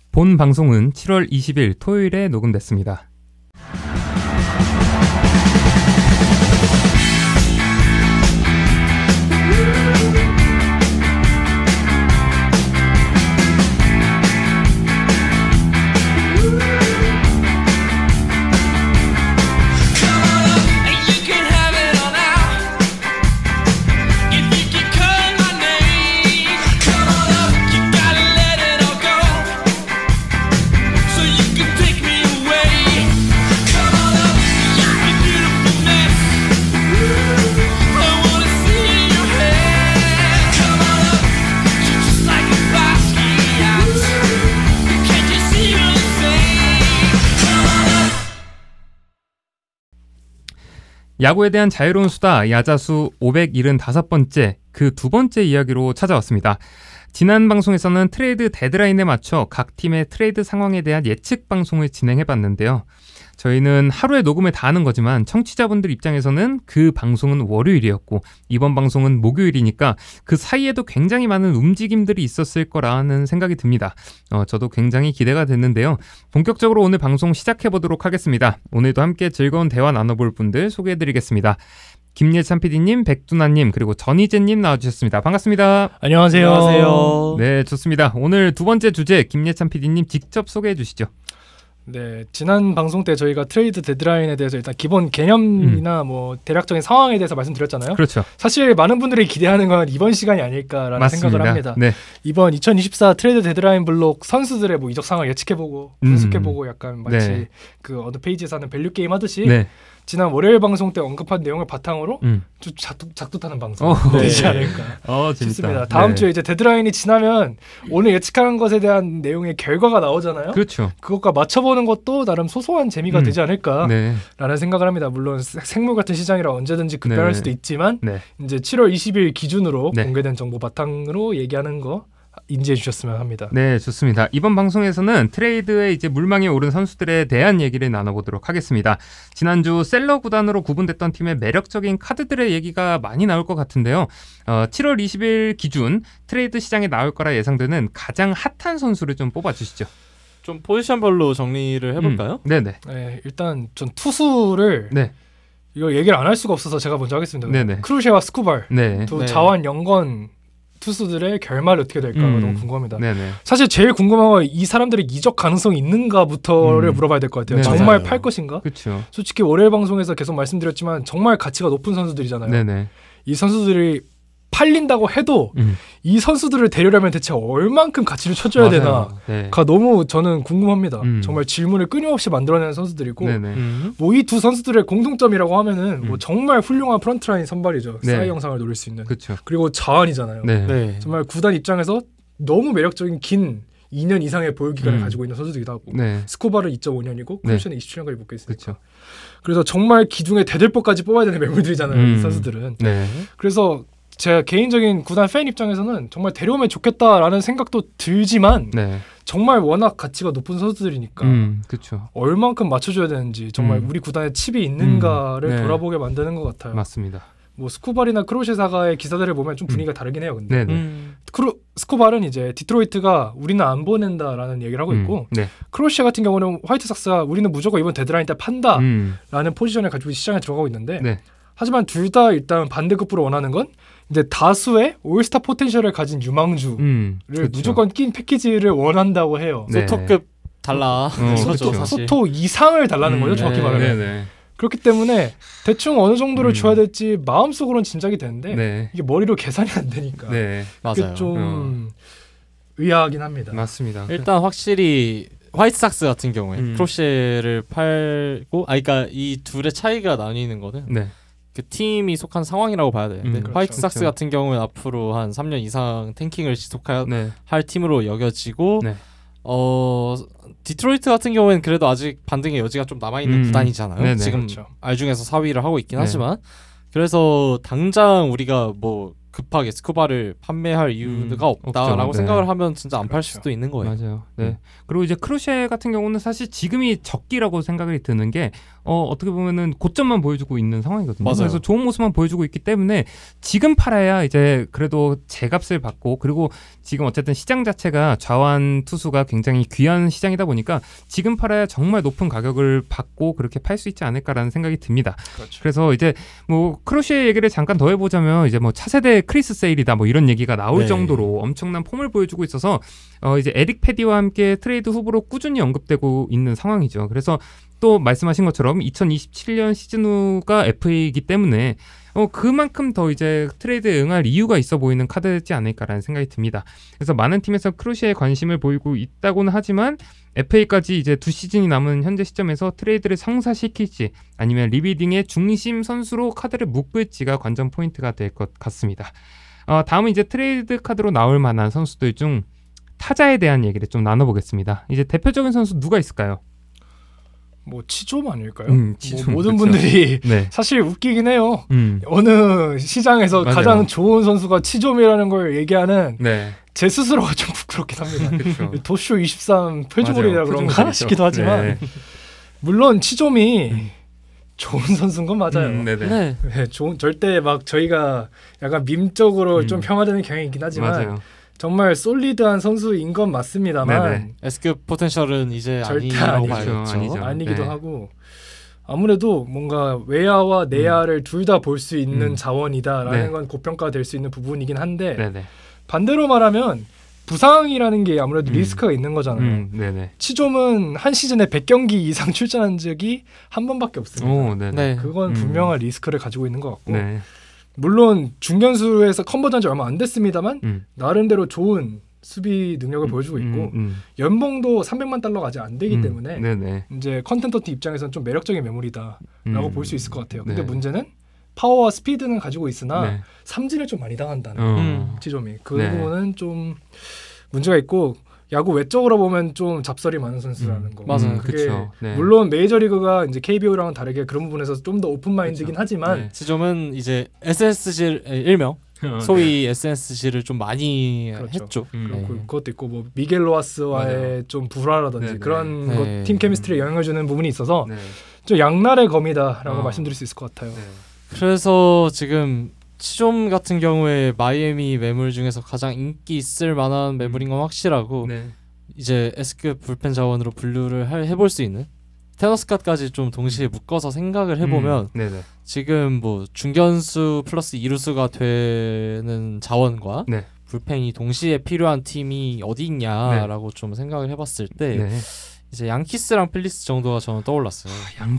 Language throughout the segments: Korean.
본 방송은 7월 20일 토요일에 녹음됐습니다. 야구에 대한 자유로운 수다 야자수 575번째 그 두 번째 이야기로 찾아왔습니다. 지난 방송에서는 트레이드 데드라인에 맞춰 각 팀의 트레이드 상황에 대한 예측 방송을 진행해봤는데요. 저희는 하루에 녹음을 다 하는 거지만 청취자분들 입장에서는 그 방송은 월요일이었고 이번 방송은 목요일이니까 그 사이에도 굉장히 많은 움직임들이 있었을 거라는 생각이 듭니다. 저도 굉장히 기대가 됐는데요. 본격적으로 오늘 방송 시작해보도록 하겠습니다. 오늘도 함께 즐거운 대화 나눠볼 분들 소개해드리겠습니다. 김예찬 PD님, 백두나님, 그리고 전희재님 나와주셨습니다. 반갑습니다. 안녕하세요. 안녕하세요. 네, 좋습니다. 오늘 두 번째 주제 김예찬 PD님 직접 소개해 주시죠. 네, 지난 방송 때 저희가 트레이드 데드라인에 대해서 일단 기본 개념이나 뭐 대략적인 상황에 대해서 말씀드렸잖아요. 그렇죠. 사실 많은 분들이 기대하는 건 이번 시간이 아닐까라는 맞습니다. 생각을 합니다. 네. 이번 2024 트레이드 데드라인 블록 선수들의 뭐 이적 상황을 예측해보고 분석해보고 약간 마치 네. 그 어느 페이지에서 하는 밸류 게임 하듯이 네. 지난 월요일 방송 때 언급한 내용을 바탕으로 좀 작두 타는 방송 되지 않을까 싶습니다. 다음 주에 이제 데드라인이 지나면 오늘 예측하는 것에 대한 내용의 결과가 나오잖아요. 그렇죠. 그것과 맞춰보는 것도 나름 소소한 재미가 되지 않을까라는 생각을 합니다. 물론 생물 같은 시장이라 언제든지 급변할 수도 있지만 이제 7월 20일 기준으로 공개된 정보 바탕으로 얘기하는 거 인지해 주셨으면 합니다. 네, 좋습니다. 이번 방송에서는 트레이드에 이제 물망에 오른 선수들에 대한 얘기를 나눠보도록 하겠습니다. 지난주 셀러 구단으로 구분됐던 팀의 매력적인 카드들의 얘기가 많이 나올 것 같은데요. 7월 20일 기준 트레이드 시장에 나올 거라 예상되는 가장 핫한 선수를 좀 뽑아주시죠. 좀 포지션별로 정리를 해볼까요? 네네. 네, 일단 전 투수를 이거 얘기를 안 할 수가 없어서 제가 먼저 하겠습니다. 네네. 크루셰와 스쿠발 두 네. 자완 영건 투수들의 결말이 어떻게 될까 너무 궁금합니다. 네네. 사실 제일 궁금한 건 이 사람들이 이적 가능성이 있는가부터를 물어봐야 될 것 같아요. 네네. 정말 맞아요. 팔 것인가? 그렇죠. 솔직히 월요일 방송에서 계속 말씀드렸지만 정말 가치가 높은 선수들이잖아요. 네네. 이 선수들이 팔린다고 해도 이 선수들을 데려려면 대체 얼만큼 가치를 쳐줘야 되나가 너무 저는 궁금합니다. 정말 질문을 끊임없이 만들어내는 선수들이고 뭐 이 두 선수들의 공통점이라고 하면은 뭐 정말 훌륭한 프런트라인 선발이죠. 싸이 영상을 노릴 수 있는. 그쵸. 그리고 자완이잖아요. 정말 구단 입장에서 너무 매력적인 긴 2년 이상의 보유 기간을 가지고 있는 선수들이기도 하고 스코바는 2.5년이고 크루시는 27년까지 묶여 있으니까. 그래서 정말 기둥에 대들보까지 뽑아야 되는 매물들이잖아요. 이 선수들은. 그래서 제 개인적인 구단 팬 입장에서는 정말 데려오면 좋겠다라는 생각도 들지만 정말 워낙 가치가 높은 선수들이니까 얼만큼 맞춰줘야 되는지 정말 우리 구단에 칩이 있는가를 돌아보게 만드는 것 같아요. 맞습니다. 뭐 스코발이나 크로셰 사가의 기사들을 보면 좀 분위기가 다르긴 해요. 근데 스코발은 이제 디트로이트가 우리는 안 보낸다라는 얘기를 하고 있고 크로셰 같은 경우는 화이트삭스가 우리는 무조건 이번 데드라인 때 판다라는 포지션을 가지고 시장에 들어가고 있는데 하지만 둘 다 일단 반대급부로 원하는 건 이제 다수의 올스타 포텐셜을 가진 유망주를 무조건 낀 패키지를 원한다고 해요. 소토급 달라. 소토 이상을 달라는 거죠. 정확히 말하면. 그렇기 때문에 대충 어느 정도를 줘야 될지 마음속으로는 짐작이 되는데 이게 머리로 계산이 안 되니까 맞아요. 좀 의아하긴 합니다. 맞습니다. 일단 확실히 화이트삭스 같은 경우에 크로셰를 팔고 그러니까 이 둘의 차이가 나뉘는 거는 그 팀이 속한 상황이라고 봐야 되는데 화이트삭스 같은 경우는 앞으로 한 3년 이상 탱킹을 지속할 팀으로 여겨지고 디트로이트 같은 경우에는 그래도 아직 반등의 여지가 좀 남아있는 구단이잖아요. 지금 알중에서 4위를 하고 있긴 하지만 그래서 당장 우리가 뭐 급하게 스쿠바를 판매할 이유가 없다라고 생각을 하면 진짜 안 팔 수도 있는 거예요. 맞아요. 네. 그리고 이제 크로셰 같은 경우는 사실 지금이 적기라고 생각이 드는 게 어떻게 보면은 고점만 보여주고 있는 상황이거든요. 맞아요. 그래서 좋은 모습만 보여주고 있기 때문에 지금 팔아야 이제 그래도 제값을 받고, 그리고 지금 어쨌든 시장 자체가 좌완 투수가 굉장히 귀한 시장이다 보니까 지금 팔아야 정말 높은 가격을 받고 그렇게 팔 수 있지 않을까라는 생각이 듭니다. 그렇죠. 그래서 이제 뭐 크로셰 얘기를 잠깐 더 해보자면 이제 뭐 차세대 크리스 세일이다 뭐 이런 얘기가 나올 정도로 엄청난 폼을 보여주고 있어서 이제 에릭 패디와 함께 트레이드 후보로 꾸준히 언급되고 있는 상황이죠. 그래서 또 말씀하신 것처럼 2027년 시즌 후가 FA이기 때문에 그만큼 더 이제 트레이드에 응할 이유가 있어 보이는 카드지 않을까라는 생각이 듭니다. 그래서 많은 팀에서 크로셰에 관심을 보이고 있다고는 하지만 FA까지 이제 2시즌이 남은 현재 시점에서 트레이드를 성사시킬지 아니면 리비딩의 중심 선수로 카드를 묶을지가 관전 포인트가 될 것 같습니다. 다음은 이제 트레이드 카드로 나올 만한 선수들 중 타자에 대한 얘기를 좀 나눠보겠습니다. 이제 대표적인 선수 누가 있을까요? 뭐 치좀 아닐까요? 치좀, 뭐 모든 그렇죠. 분들이 네. 사실 웃기긴 해요. 어느 시장에서 맞아요. 가장 좋은 선수가 치좀이라는 걸 얘기하는 네. 제 스스로가 좀 부끄럽긴 합니다. 그렇죠. 도쇼 23 표주물이라 그런가 싶기도 하지만 네. 물론 치좀이 좋은 선수인 건 맞아요. 네네. 네, 절대 막 저희가 약간 밈적으로 좀 평가되는 경향이 있긴 하지만 맞아요. 정말 솔리드한 선수인 건 맞습니다만 네네. S급 포텐셜은 이제 절대 아니라고 아니죠. 봐야겠죠. 아니기도 하고 아무래도 뭔가 외야와 내야를 둘 다 볼 수 있는 자원이다라는 건 고평가될 수 있는 부분이긴 한데 반대로 말하면 부상이라는 게 아무래도 리스크가 있는 거잖아요. 치좀은 한 시즌에 100경기 이상 출전한 적이 한 번밖에 없습니다. 그건 분명한 리스크를 가지고 있는 것 같고 물론 중견수에서 컨버전이 얼마 안 됐습니다만 나름대로 좋은 수비 능력을 보여주고 있고 연봉도 300만 달러가 아직 안 되기 때문에 이제 컨텐터티 입장에서는 좀 매력적인 매물이다라고 볼 수 있을 것 같아요. 근데 문제는 파워와 스피드는 가지고 있으나 삼진을 좀 많이 당한다는 지점이 그 부분은 좀 문제가 있고 야구 외적으로 보면 좀 잡설이 많은 선수라는 거. 맞아요. 그게 물론 메이저리그가 이제 KBO랑은 다르게 그런 부분에서 좀 더 오픈 마인드긴 하지만 지점은 이제 SSG 일명 소위 SSG를 좀 많이 했죠. 그것도 있고 뭐 미겔 로하스와의 좀 불화라든지 그런 팀 케미스트리에 영향을 주는 부분이 있어서 좀 양날의 검이다라고 말씀드릴 수 있을 것 같아요. 그래서 지금 치좀 같은 경우에 마이애미 매물 중에서 가장 인기 있을 만한 매물인 건 확실하고 이제 S급 불펜 자원으로 분류를 해볼 수 있는 테너스카까지 좀 동시에 묶어서 생각을 해보면 지금 뭐 중견수 플러스 이루수가 되는 자원과 불펜이 동시에 필요한 팀이 어디 있냐라고 좀 생각을 해봤을 때 이제 양키스랑 필리스 정도가 저는 떠올랐어요.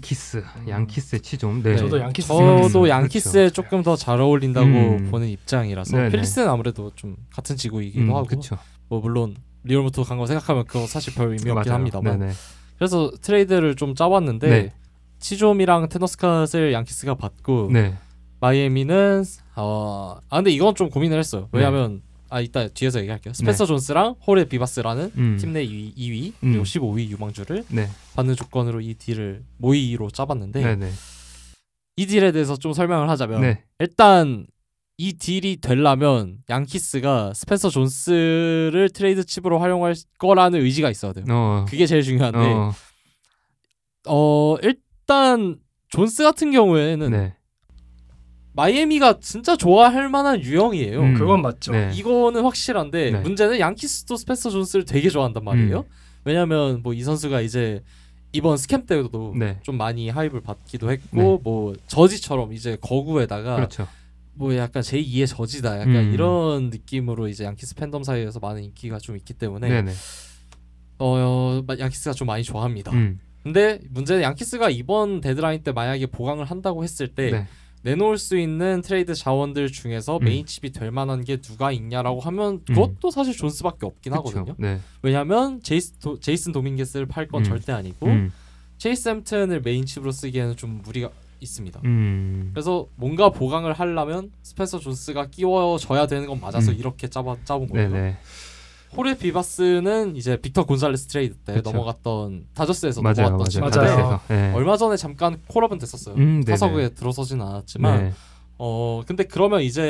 양키스의 치좀. 저도 양키스. 저도 양키스에 그렇죠. 조금 더 잘 어울린다고 보는 입장이라서 필리스는 아무래도 좀 같은 지구이기도 하고 뭐 물론 리얼무토 간 거 생각하면 그거 사실 별 의미 없긴 합니다만. 그래서 트레이드를 좀 짜봤는데 치좀이랑 테너스캇을 양키스가 받고 마이애미는 근데 이건 좀 고민을 했어요. 왜냐하면 이따 뒤에서 얘기할게요. 스펜서 존스랑 호레 비바스라는 팀 내 2위 그리고 15위 유망주를 받는 조건으로 이 딜을 모의로 짜봤는데 이 딜에 대해서 좀 설명을 하자면 일단 이 딜이 되려면 양키스가 스펜서 존스를 트레이드 칩으로 활용할 거라는 의지가 있어야 돼요. 그게 제일 중요한데 일단 존스 같은 경우에는 마이애미가 진짜 좋아할 만한 유형이에요. 그건 맞죠. 이거는 확실한데 문제는 양키스도 스펜서 존스를 되게 좋아한단 말이에요. 왜냐면 뭐 이 선수가 이제 이번 스캠 때도 좀 많이 하입을 받기도 했고 뭐 저지처럼 이제 거구에다가 뭐 약간 제2의 저지다 약간 이런 느낌으로 이제 양키스 팬덤 사이에서 많은 인기가 좀 있기 때문에 양키스가 좀 많이 좋아합니다. 근데 문제는 양키스가 이번 데드라인 때 만약에 보강을 한다고 했을 때 내놓을 수 있는 트레이드 자원들 중에서 메인 칩이 될 만한 게 누가 있냐라고 하면 그것도 사실 존스밖에 없긴 하거든요. 왜냐하면 제이슨 도밍게스를 팔 건 절대 아니고 체이스 햄튼을 메인 칩으로 쓰기에는 좀 무리가 있습니다. 그래서 뭔가 보강을 하려면 스펜서 존스가 끼워져야 되는 건 맞아서 이렇게 짜본 거예요. 호레 비바스는 이제 빅터 곤살레스 트레이드 때 넘어갔던 다저스에서 넘어갔던 친구인데 얼마 전에 잠깐 콜업은 됐었어요. 타석에 들어서진 않았지만 근데 그러면 이제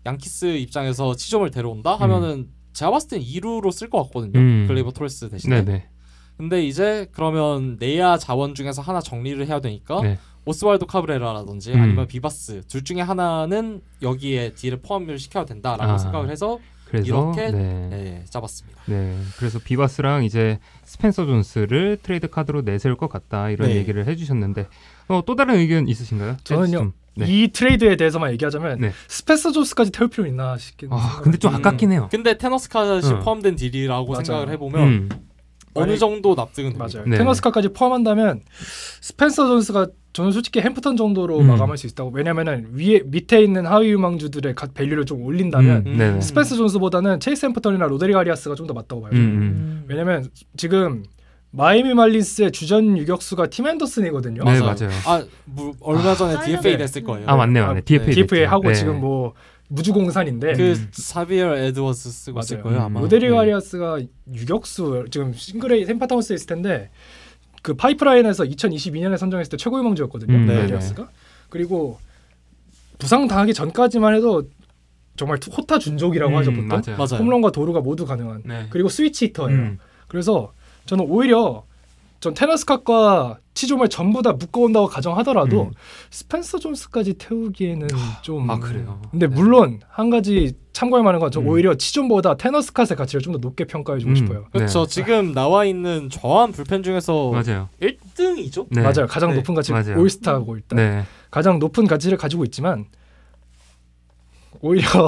양키스 입장에서 치점을 데려온다 하면은 제가 봤을 땐 2루로 쓸 것 같거든요. 글레이버 토레스 대신에. 네네. 근데 이제 그러면 내야 자원 중에서 하나 정리를 해야 되니까 네. 오스왈도 카브레라라든지 아니면 비바스 둘 중에 하나는 여기에 딜을 포함을 시켜야 된다라고 생각을 해서 이렇게 네, 잡았습니다. 네, 그래서 비바스랑 이제 스펜서 존스를 트레이드 카드로 내세울 것 같다 이런 얘기를 해주셨는데 또 다른 의견 있으신가요? 저는요. 이 트레이드에 대해서만 얘기하자면 스펜서 존스까지 태울 필요 있나 싶긴 해요. 근데 좀 아깝긴 해요. 근데 테너스카이 포함된 딜이라고 생각을 해보면 어느 정도 납득은 맞아요. 테너스카까지 포함한다면 스펜서 존스가 저는 솔직히 햄프턴 정도로 마감할 수 있다고. 왜냐면은 밑에 있는 하위 유망주들의 각 밸류를 좀 올린다면 스펜서 존스보다는 체이스 햄프턴이나 로데리고 아리아스가 좀 더 맞다고 봐요. 왜냐면 지금 마이애미 말린스의 주전 유격수가 팀 앤더슨이거든요. 네, 맞아요. 얼마 전에 DFA 됐을 거예요. 맞네. DFA 하고 지금 뭐 무주공산인데 사비엘 에드워즈 쓰고 있을 거예요 아마. 로데리고 아리아스가 유격수 지금 싱글 A 템파타운스에 있을 텐데 그 파이프라인에서 2022년에 선정했을 때 최고 유망주였거든요. 아리아스가. 그리고 부상 당하기 전까지만 해도 정말 호타 준족이라고 하죠 보통. 맞아요. 홈런과 도루가 모두 가능한. 그리고 스위치 히터예요. 그래서 저는 오히려 전 테너스카과 치좀을 전부 다 묶어온다고 가정하더라도 스펜서 존스까지 태우기에는 좀 그래요. 근데 물론 한 가지 참고할 만한 건 저 오히려 치좀보다 테너스카의 가치를 좀 더 높게 평가해주고 싶어요. 그렇죠. 지금 나와 있는 저한 불펜 중에서 맞아요. 1등이죠. 맞아요. 가장 높은 가치 올스타고 일단 가장 높은 가치를 가지고 있지만 오히려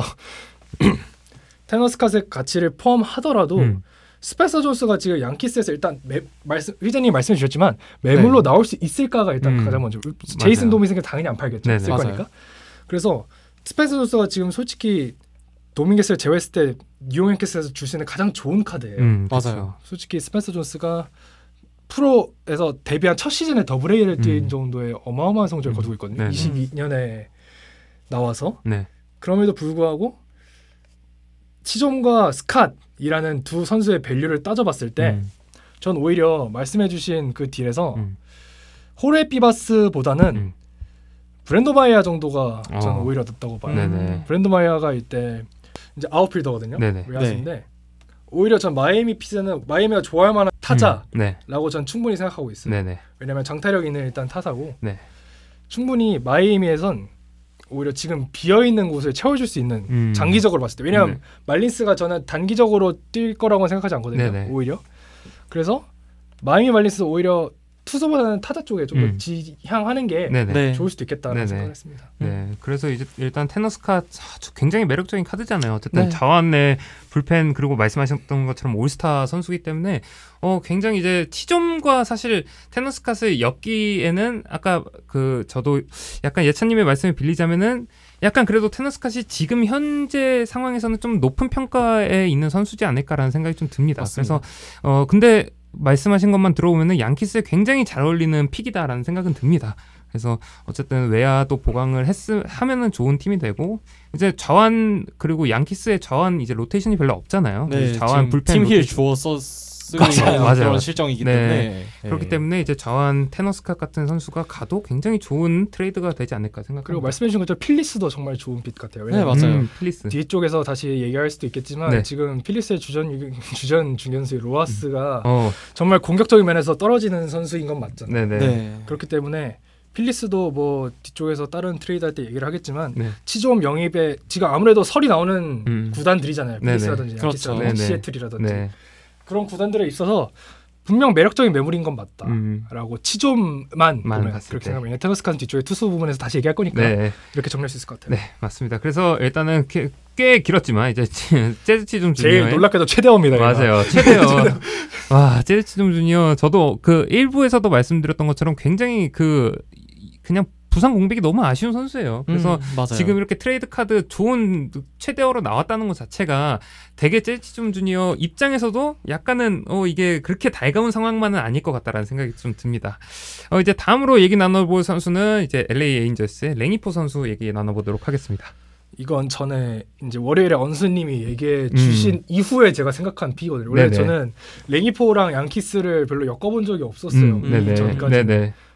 테너스카의 가치를 포함하더라도 스펜서 존스가 지금 양키스에서 일단 회장님 말씀해 주셨지만 매물로 나올 수 있을까가 일단 가장 먼저. 제이슨 도밍스는 당연히 안 팔겠죠. 쓸 거니까. 그래서 스펜서 존스가 지금 솔직히 도밍게스를 제외했을 때 뉴욕 양키스에서 줄 수 있는 가장 좋은 카드예요. 맞아요. 솔직히 스펜서 존스가 프로에서 데뷔한 첫 시즌에 더블 A를 뛴 정도의 어마어마한 성적을 거두고 있거든요. 22년에 나와서. 그럼에도 불구하고 치좀과 스캇이라는 두 선수의 밸류를 따져봤을 때 전 오히려 말씀해주신 그 딜에서 호레 비바스보다는 브랜더 마이아 정도가 저는 오히려 높다고 봐요. 브랜더 마이아가 이때 이제 아웃필더거든요. 리아스인데 오히려 전 마이애미 피스는 마이애미가 좋아할 만한 타자라고 전 충분히 생각하고 있어요. 왜냐하면 장타력 있는 일단 타사고 충분히 마이애미에선 오히려 지금 비어있는 곳을 채워줄 수 있는 장기적으로 봤을 때. 왜냐하면 말린스가 저는 단기적으로 뛸 거라고 생각하지 않거든요. 오히려. 그래서 마이애미 말린스 오히려 투수보다는 타자 쪽에 좀 더 지향하는 게 좋을 수도 있겠다는 생각을 했습니다. 그래서 이제 일단 테너스카 굉장히 매력적인 카드잖아요. 어쨌든 자완의 불펜 그리고 말씀하셨던 것처럼 올스타 선수이기 때문에 굉장히 이제 치좀과 사실 테너스카의 엮기에는 아까 저도 약간 예찬님의 말씀을 빌리자면은 약간 그래도 테너스카이 지금 현재 상황에서는 좀 높은 평가에 있는 선수지 않을까라는 생각이 좀 듭니다. 맞습니다. 그래서 근데 말씀하신 것만 들어보면은 양키스에 굉장히 잘 어울리는 픽이다라는 생각은 듭니다. 그래서 어쨌든 외야도 보강을 하면은 좋은 팀이 되고 이제 자완 그리고 양키스의 자완 이제 로테이션이 별로 없잖아요. 자완 불펜 팀힐 주어서 맞아요. 그런 실정이기 때문에 그렇기 때문에 이제 자완 테너스카 같은 선수가 가도 굉장히 좋은 트레이드가 되지 않을까 생각합니다. 그리고 말씀해주신 것처럼 필리스도 정말 좋은 픽 같아요. 맞아요. 필리스 뒤쪽에서 다시 얘기할 수도 있겠지만 지금 필리스의 주전 중견수 로하스가 정말 공격적인 면에서 떨어지는 선수인 건 맞잖아요. 그렇기 때문에 필리스도 뭐 뒤쪽에서 다른 트레이드 할 때 얘기를 하겠지만 치좀 영입에 지금 아무래도 설이 나오는 구단들이잖아요. 필리스라든지 양키스라든지 시애틀이라든지 그런 구단들에 있어서 분명 매력적인 매물인 건 맞다라고 치좀만 보면 그렇게 생각하면 테너스카는 뒤쪽에 투수 부분에서 다시 얘기할 거니까 이렇게 정리할 수 있을 것 같아요. 네, 맞습니다. 그래서 일단은 꽤 길었지만 이제 재즈 치좀 주니어 제일 놀랍게도 최대어입니다. 맞아요. 최대어. 와, 재즈 치좀 주니어 저도 그 1부에서도 말씀드렸던 것처럼 굉장히 그냥 부상 공백이 너무 아쉬운 선수예요. 그래서 지금 이렇게 트레이드 카드 좋은 최대어로 나왔다는 것 자체가 되게 재즈치좀 주니어 입장에서도 약간은 이게 그렇게 달가운 상황만은 아닐 것 같다라는 생각이 좀 듭니다. 이제 다음으로 얘기 나눠볼 선수는 이제 LA 에인저스의 랭이포 선수 얘기 나눠보도록 하겠습니다. 이건 전에 이제 월요일에 언수님이 얘기해 주신 이후에 제가 생각한 픽이거든요. 원래 저는 랭이포랑 양키스를 별로 엮어본 적이 없었어요. 전까지.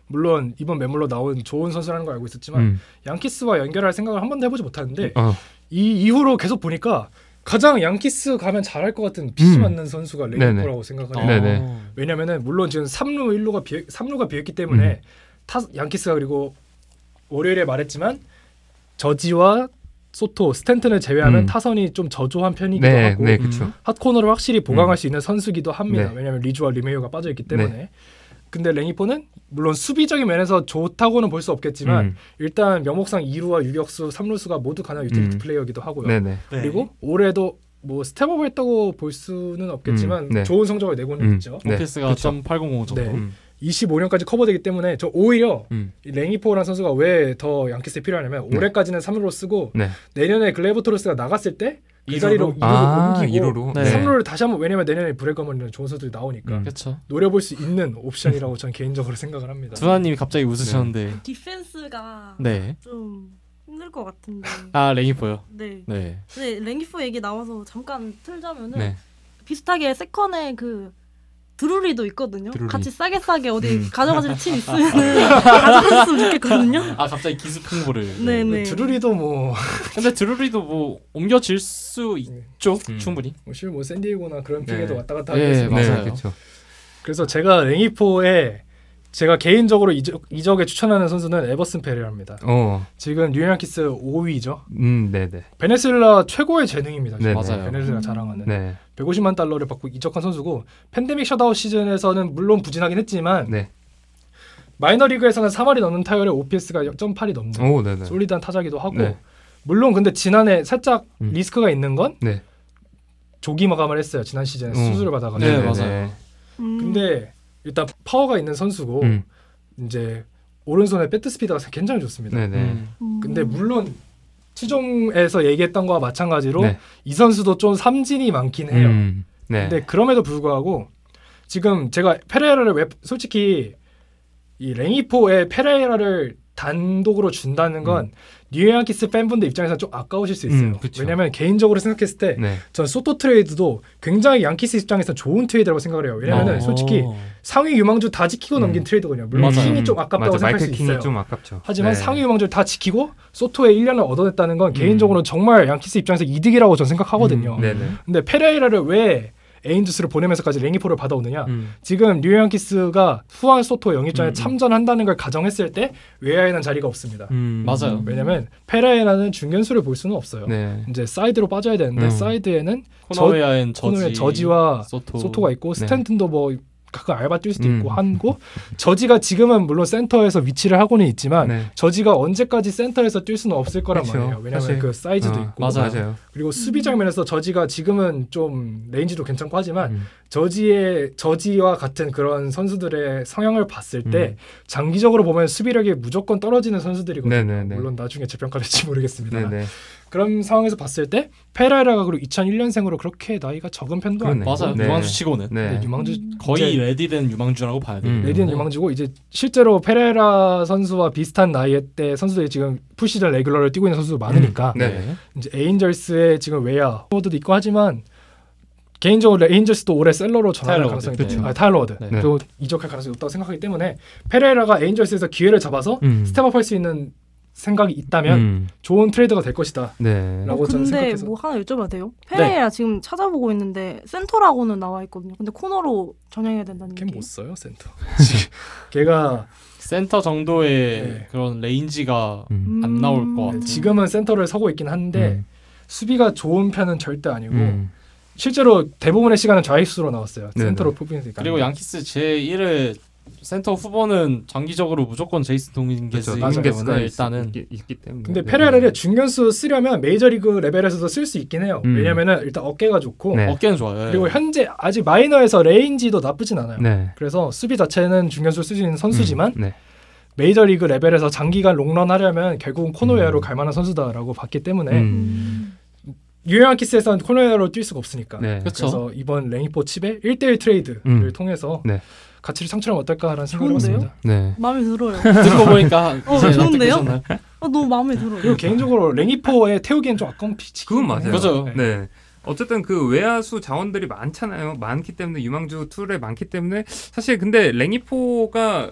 물론 이번 매물로 나온 좋은 선수라는 걸 알고 있었지만 양키스와 연결할 생각을 한 번도 해보지 못했는데 이 이후로 계속 보니까 가장 양키스 가면 잘할 것 같은 빛이 맞는 선수가 레이포라고 생각을 해요. 왜냐면은 물론 지금 3루가 비었기 때문에 양키스가 그리고 월요일에 말했지만 저지와 소토, 스탠튼을 제외하면 타선이 좀 저조한 편이기도 하고 핫코너를 확실히 보강할 수 있는 선수기도 합니다. 왜냐하면 리주와 리메이어가 빠져있기 때문에. 근데 랭이포는 물론 수비적인 면에서 좋다고는 볼 수 없겠지만 일단 명목상 2루와 유격수, 3루수가 모두 가능한 유틸리티 플레이어기도 하고요. 그리고 올해도 뭐 스텝업을 했다고 볼 수는 없겠지만 좋은 성적을 내고는 있죠. 오피스가 0.805 정도. 25년까지 커버되기 때문에 저 오히려 랭이포라는 선수가 왜 더 양키스에 필요하냐면 올해까지는 3루로 쓰고 내년에 글레이버토로스가 나갔을 때 그 자리로 2루로 옮기고 3루를 다시 한번 왜냐면 내년에 브레이커먼이나 좋은 선수들이 나오니까 노려볼 수 있는 옵션이라고 저는 개인적으로 생각을 합니다. 두하님이 갑자기 웃으셨는데 디펜스가 좀 힘들 것 같은데. 랭이포요? 네. 근데 랭이포 얘기 나와서 잠깐 틀자면은 비슷하게 세컨에 그 드루리도 있거든요. 같이 싸게 어디 가져가실 팀 있으면 가져갔으면 좋겠거든요. 갑자기 기습 홍보를. 네네. 드루리도 뭐 근데 드루리도 뭐 옮겨질 수 있죠. 충분히. 뭐 샌디에고나 그런 픽에도 왔다 갔다 하겠습니다. 맞아요. 그렇죠. 그래서 제가 랭이포에 제가 개인적으로 이적에 추천하는 선수는 에버슨 페레라입니다. 지금 뉴욕 양키스 5위죠. 네네. 베네수엘라 최고의 재능입니다. 맞아요. 베네수엘라 자랑하는. 150만 달러를 받고 이적한 선수고 팬데믹 셧아웃 시즌에서는 물론 부진하긴 했지만 마이너리그에서는 3할이 넘는 타율에 OPS가 0.8이 넘는 솔리드한 타자기도 하고 물론 근데 지난해 살짝 리스크가 있는 건 조기 마감을 했어요. 지난 시즌에 수술을 받아가지고. 맞아요. 근데 일단 파워가 있는 선수고 이제 오른손에 배트 스피드가 굉장히 좋습니다. 근데 물론 최종에서 얘기했던 거와 마찬가지로 이 선수도 좀 삼진이 많긴 해요. 근데 그럼에도 불구하고 지금 제가 페레이라를 솔직히 이 랭이포에 페레이라를 단독으로 준다는 건 뉴욕 양키스 팬분들 입장에서 좀 아까우실 수 있어요. 왜냐하면 개인적으로 생각했을 때 전 소토 트레이드도 굉장히 양키스 입장에서 좋은 트레이드라고 생각을 해요. 왜냐하면 솔직히 상위 유망주 다 지키고 넘긴 트레이드거든요. 물론 킹이 좀 아깝다고 생각할 수 있어요. 좀 아깝죠. 하지만 상위 유망주를 다 지키고 소토의 1년을 얻어냈다는 건 개인적으로 정말 양키스 입장에서 이득이라고 저는 생각하거든요. 근데 페레이라를 왜 에인즈스를 보내면서까지 랭이포를 받아오느냐. 지금 뉴욕 양키스가 후안 소토 영입전에 참전한다는 걸 가정했을 때 외야에는 자리가 없습니다. 맞아요. 왜냐면 페레이라는 중견수를 볼 수는 없어요. 이제 사이드로 빠져야 되는데 사이드에는 코너웨어엔 저지와 소토가 있고 스탠튼도 뭐 가끔 알바 뛸 수도 있고 하고 저지가 지금은 물론 센터에서 위치를 하고는 있지만 저지가 언제까지 센터에서 뛸 수는 없을 거란 말이에요. 왜냐하면 그 사이즈도 있고 맞아요. 그리고 수비적 면에서 저지가 지금은 좀 레인지도 괜찮고 하지만 저지와 같은 그런 선수들의 성향을 봤을 때 장기적으로 보면 수비력이 무조건 떨어지는 선수들이거든요. 물론 나중에 재평가될지 모르겠습니다. 그런 상황에서 봤을 때 페레이라가 그리고 2001년생으로 그렇게 나이가 적은 편도 아니에요. 맞아요. 유망주 치고는. 유망주 거의 레디된 유망주라고 봐야 돼요. 레디된 유망주고 이제 실제로 페레이라 선수와 비슷한 나이 때 선수들이 지금 풀시즌 레귤러를 뛰고 있는 선수도 많으니까 이제 에인절스의 지금 외야 워드도 있고 하지만 개인적으로 에인절스도 올해 셀러로 전환할 가능성이 있죠. 타일러 워드 또 이적할 가능성이 높다고 생각하기 때문에 페레이라가 에인절스에서 기회를 잡아서 스텝업할 수 있는 생각이 있다면 좋은 트레이드가 될 것이다. 라고 저는 생각해서. 근데 뭐 하나 여쭤봐도 돼요? 페레이라 지금 찾아보고 있는데 센터라고는 나와 있거든요. 근데 코너로 전향해야 된다는 걔 못 써요 센터. 걔가 센터 정도의 그런 레인지가 안 나올 것 같아요. 지금은 센터를 서고 있긴 한데 수비가 좋은 편은 절대 아니고 실제로 대부분의 시간은 좌익수로 나왔어요. 센터로 뽑히니까. 그리고 양키스 제1의 센터 후보는 장기적으로 무조건 제이슨 도밍게스이기 때문에 일단은 있기 때문에. 근데 페레이라를 중견수 쓰려면 메이저리그 레벨에서도 쓸 수 있긴 해요. 왜냐면은 일단 어깨가 좋고 어깨는 좋아요. 그리고 현재 아직 마이너에서 레인지도 나쁘진 않아요. 그래서 수비 자체는 중견수를 쓸 수 있는 선수지만 메이저리그 레벨에서 장기간 롱런 하려면 결국은 코너웨어로 갈 만한 선수다라고 봤기 때문에 뉴욕 양키스에서는 코너웨어로 뛸 수가 없으니까. 그래서 이번 랭이포 칩의 1대1 트레이드를 통해서 가치를 창출하면 어떨까라는 생각을 해봤습니다. 마음에 들어요. 듣고 보니까 이제 좋은데요? 너무 마음에 들어요. 그리고 개인적으로 랭이포에 태우기엔 좀 아까운 피치. 그건 맞아요. 그죠. 어쨌든 그 외야수 자원들이 많잖아요. 많기 때문에 유망주 툴에 많기 때문에 사실 근데 랭이포가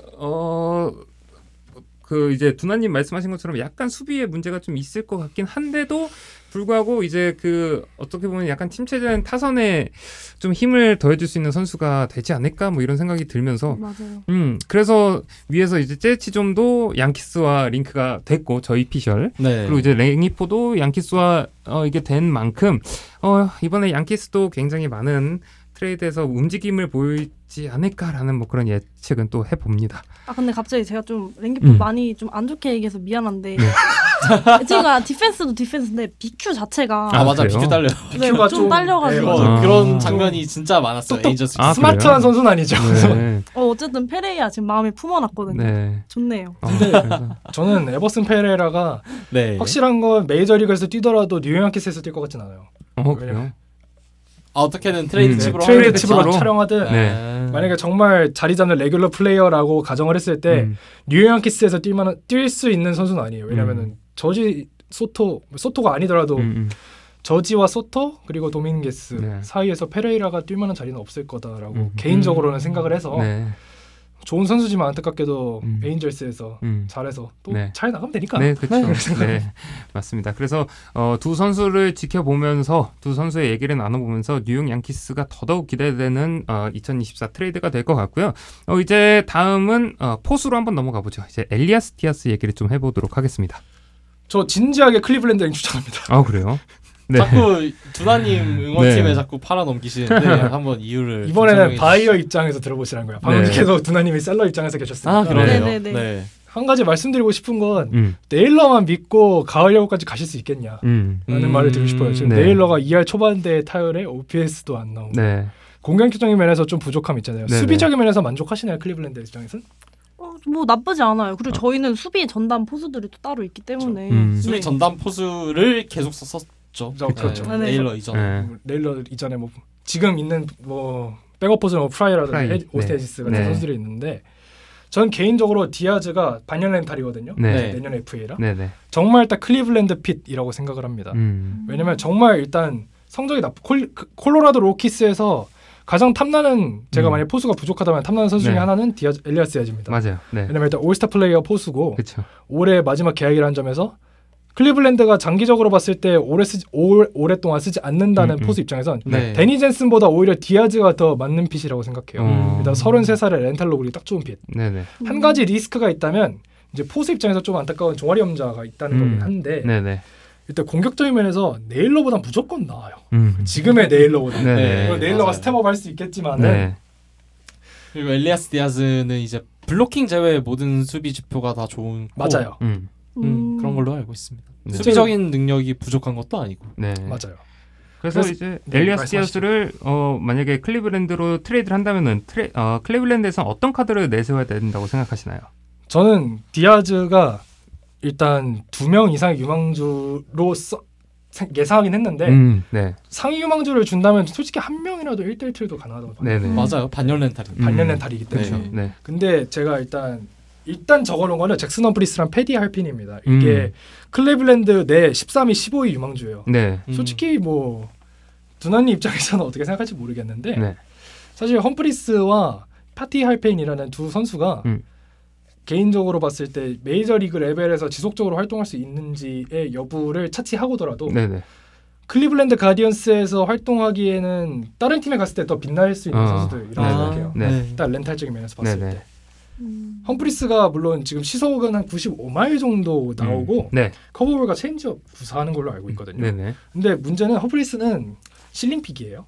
그 이제 두나님 말씀하신 것처럼 약간 수비에 문제가 좀 있을 것 같긴 한데도 불구하고 이제 그 어떻게 보면 약간 팀체제는 타선에 좀 힘을 더해줄 수 있는 선수가 되지 않을까 뭐 이런 생각이 들면서 맞아요. 그래서 위에서 이제 재치좀도 양키스와 링크가 됐고 저희 피셜 네. 그리고 이제 랭이포도 양키스와 이게 된 만큼 이번에 양키스도 굉장히 많은 트레이드에서 움직임을 보이지 않을까라는 뭐 그런 예측은 또 해봅니다. 근데 갑자기 제가 좀 랭기포 많이 좀 안 좋게 얘기해서 미안한데 제가 디펜스도 디펜스인데 BQ 자체가 맞아 BQ 딸려. BQ가 좀 딸려가지고 그런 장면이 진짜 많았어요. 에인저스 스마트한 선수는 아니죠. 네. 어쨌든 페레이라 지금 마음에 품어놨거든요. 네. 좋네요. 근데 저는 에버슨 페레이라가 확실한 건 메이저리그에서 뛰더라도 뉴욕 양키스에서 뛸 것 같진 않아요. 그래요? 어떻게는 트레이드 칩으로 트레이드 칩으로 촬영하든 만약에 정말 자리 잡는 레귤러 플레이어라고 가정을 했을 때 뉴욕 양키스에서 뛸 수 있는 선수는 아니에요. 왜냐면은 저지 소토가 아니더라도 저지와 소토 그리고 도밍게스 사이에서 페레이라가 뛸 만한 자리는 없을 거다라고 개인적으로는 생각을 해서 좋은 선수지만 안타깝게도 에인절스에서 잘해서 또 잘 나가면 되니까. 네, 그렇죠. 네, 맞습니다. 그래서 두 선수를 지켜보면서 두 선수의 얘기를 나눠보면서 뉴욕 양키스가 더더욱 기대되는 2024 트레이드가 될 것 같고요. 이제 다음은 포수로 한번 넘어가 보죠. 이제 엘리아스 디아스 얘기를 좀 해보도록 하겠습니다. 저 진지하게 클리블랜드를 추천합니다. 그래요? 네. 자꾸 두나님 응원팀에 자꾸 팔아 넘기시는데 한번 이유를 이번에는 바이어 입장에서 들어보시라는 거야. 방금 계속 두나님이 셀러 입장에서 계셨으니까. 그러네요. 네. 한 가지 말씀드리고 싶은 건 네일러만 믿고 가을 야구까지 가실 수 있겠냐 라는 말을 드리고 싶어요. 지금 네일러가 2할 초반대 타율에 OPS도 안 나오고 공격적인 면에서 좀 부족함 있잖아요. 수비적인 면에서 만족하시나요? 클리블랜드 입장에서는? 뭐 나쁘지 않아요. 그리고 저희는 수비 전담 포수들이 또 따로 있기 때문에 수비 전담 포수를 계속 썼었죠. 그렇죠. 네일러 이전에 네일러 이전에 뭐 지금 있는 뭐 백업 포수는 프라이라든지 오스테지스 같은 선수들이 있는데 전 개인적으로 디아즈가 반년 렌탈이거든요. 내년 FA라. 정말 딱 클리블랜드 핏이라고 생각을 합니다. 왜냐면 정말 일단 성적이 콜로라도 로키스에서 가장 탐나는 제가 만약 포수가 부족하다면 탐나는 선수 중에 하나는 엘리아스 디아즈입니다. 맞아요. 왜냐면 일단 올스타 플레이어 포수고 그쵸. 올해 마지막 계약이라는 점에서 클리블랜드가 장기적으로 봤을 때 오랫동안 쓰지 않는다는 포수 입장에선 데니 젠슨보다 오히려 디아즈가 더 맞는 핏이라고 생각해요. 일단 33살에 렌탈로 그리고 딱 좋은 핏. 한 가지 리스크가 있다면 이제 포수 입장에서 좀 안타까운 종아리 염자가 있다는 거긴 한데 일단 공격적인 면에서 네일러보다 무조건 나아요. 지금의 네일러보다. 네일러가 스텝업 할 수 있겠지만 그리고 엘리아스 디아즈는 이제 블로킹 제외 모든 수비 지표가 다 좋은 맞아요. 그런 걸로 알고 있습니다. 수비적인 능력이 부족한 것도 아니고. 맞아요. 그래서 이제 엘리아스 디아스를 만약에 클리블랜드로 트레이드를 한다면은 클리블랜드에서 어떤 카드를 내세워야 된다고 생각하시나요? 저는 디아즈가 일단 2명 이상의 유망주로 예상하긴 했는데 상위 유망주를 준다면 솔직히 한 명이라도 1대1 트레이드 가능하다고 봐요. 맞아요. 반년 렌탈입니다. 반년 렌탈이기 때문에. 근데 제가 일단 적어놓은 거는 잭슨 험프리스랑 패디 할핀입니다. 이게 클리블랜드 내 13위 15위 유망주예요. 솔직히 뭐 두나님 입장에서는 어떻게 생각할지 모르겠는데 사실 험프리스와 파티 할핀이라는 두 선수가 개인적으로 봤을 때 메이저리그 레벨에서 지속적으로 활동할 수 있는지의 여부를 차치하고더라도 클리블랜드 가디언스에서 활동하기에는 다른 팀에 갔을 때 더 빛날 수 있는 선수들이라고 생각해요. 일단 렌탈적인 면에서 봤을 때. 험프리스가 물론 지금 시속은 한 95마일 정도 나오고 커브볼과 체인지업 구사하는 걸로 알고 있거든요. 근데 문제는 험프리스는 실링픽이에요.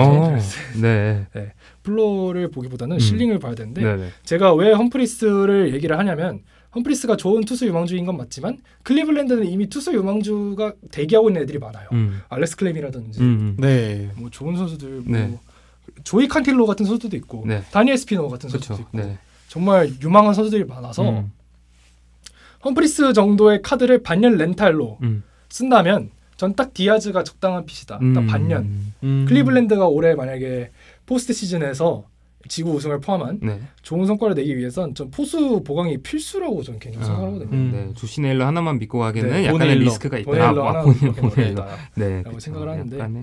플로를 보기보다는 실링을 봐야 되는데 제가 왜 험프리스를 얘기를 하냐면 험프리스가 좋은 투수 유망주인 건 맞지만 클리블랜드는 이미 투수 유망주가 대기하고 있는 애들이 많아요. 알렉스 클레임이라든지 뭐 좋은 선수들 뭐 조이 칸틸로 같은 선수도 있고 다니엘 스피너 같은 선수도 있고 정말 유망한 선수들이 많아서 험프리스 정도의 카드를 반년 렌탈로 쓴다면 전 딱 디아즈가 적당한 핏이다. 딱 반년. 클리블랜드가 올해 만약에 포스트 시즌에서 지구 우승을 포함한 좋은 성과를 내기 위해선 전 포수 보강이 필수라고 저는 개인적으로 생각하거든요. 주시네일러 하나만 믿고 가기에는 약간의 리스크가 있다. 보넬러 하나 믿고 가겠다라고 생각을 하는데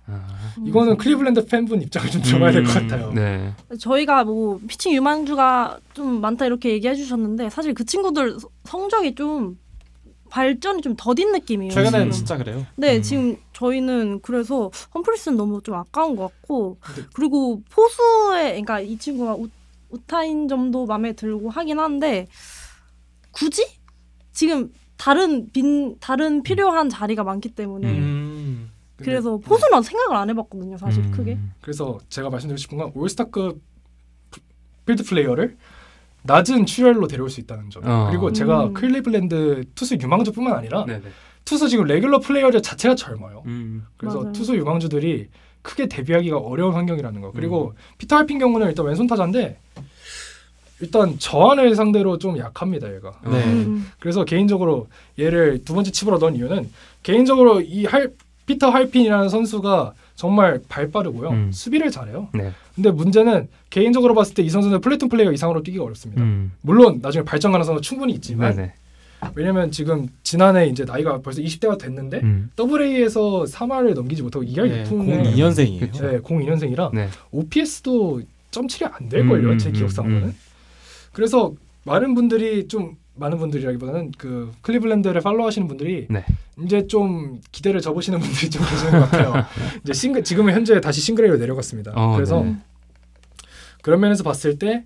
이거는 클리블랜드 팬분 입장을 좀 들어봐야 될 것 같아요. 네. 저희가 뭐 피칭 유망주가 좀 많다 이렇게 얘기해 주셨는데 사실 그 친구들 성적이 좀 발전이 좀 더딘 느낌이에요. 최근에는 진짜 그래요. 네, 지금 저희는 그래서 험프리스는 너무 좀 아까운 것 같고 그리고 포수의 그러니까 이 친구가 우타인 점도 마음에 들고 하긴 한데 굳이 지금 다른 필요한 자리가 많기 때문에 그래서 포수는 생각을 안 해봤거든요, 사실 크게. 그래서 제가 말씀드리고 싶은 건 올스타급 필드 플레이어를 낮은 출혈로 데려올 수 있다는 점. 그리고 제가 클리블랜드 투수 유망주뿐만 아니라 투수 지금 레귤러 플레이어들 자체가 젊어요. 그래서 맞아요. 투수 유망주들이 크게 데뷔하기가 어려운 환경이라는 거. 그리고 피터 할핀 경우는 일단 왼손 타자인데 일단 저한을 상대로 좀 약합니다, 얘가. 그래서 개인적으로 얘를 두 번째 칩으로 넣은 이유는 개인적으로 피터 할핀이라는 선수가 정말 발 빠르고요. 수비를 잘해요. 근데 문제는 개인적으로 봤을 때 이 선수는 플래툰 플레이어 이상으로 뛰기가 어렵습니다. 물론 나중에 발전 가능성은 충분히 있지만 왜냐면 지금 지난해 이제 나이가 벌써 20대가 됐는데 AA에서 3할을 넘기지 못하고 2할 6푼에 02년생이에요. 네, 02년생이라 OPS도 0.7이 안 될걸요. 제 기억상으로는. 그래서 많은 분들이라기보다는 그 클리블랜드를 팔로우하시는 분들이 이제 좀 기대를 접으시는 분들이 좀 계시는 것 같아요. 이제 지금은 현재 다시 싱글A로 내려갔습니다. 그래서 그런 면에서 봤을 때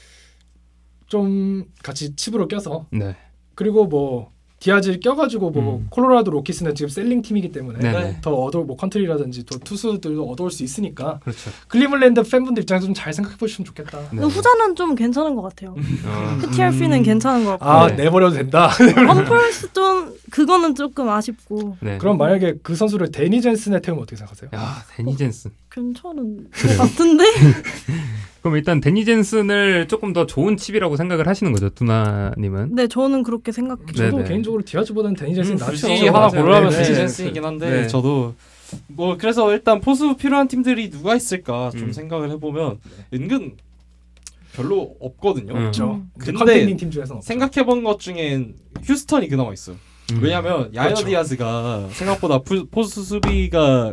좀 같이 칩으로 껴서 그리고 뭐 디아즈를 껴가지고 뭐 콜로라도 로키스는 지금 셀링 팀이기 때문에 더 뭐 컨트리라든지 더 투수들도 얻어올 수 있으니까 클리블랜드 팬분들 입장에서 좀 잘 생각해 보시면 좋겠다. 후자는 좀 괜찮은 것 같아요. PTRP는 괜찮은 것 같고. 내버려도 된다. 험프리스 좀 그거는 조금 아쉽고. 그럼 만약에 그 선수를 데니 젠슨에 태우면 어떻게 생각하세요? 데니 젠슨. 괜찮은 것 같은데? 그럼 일단 데니 젠슨을 조금 더 좋은 칩이라고 생각을 하시는 거죠, 두나님은? 네, 저는 그렇게 생각해요. 저도 개인적으로 디아즈보다는 데니 젠슨이 낫죠. 하나 고르라면 데니 젠슨이긴 한데 저도 뭐 그래서 일단 포수 필요한 팀들이 누가 있을까 좀 생각을 해보면 은근 별로 없거든요. 그렇죠. 근데 생각해본 것 중엔 휴스턴이 그나마 있어요. 왜냐하면 야이어 디아즈가 생각보다 포수 수비가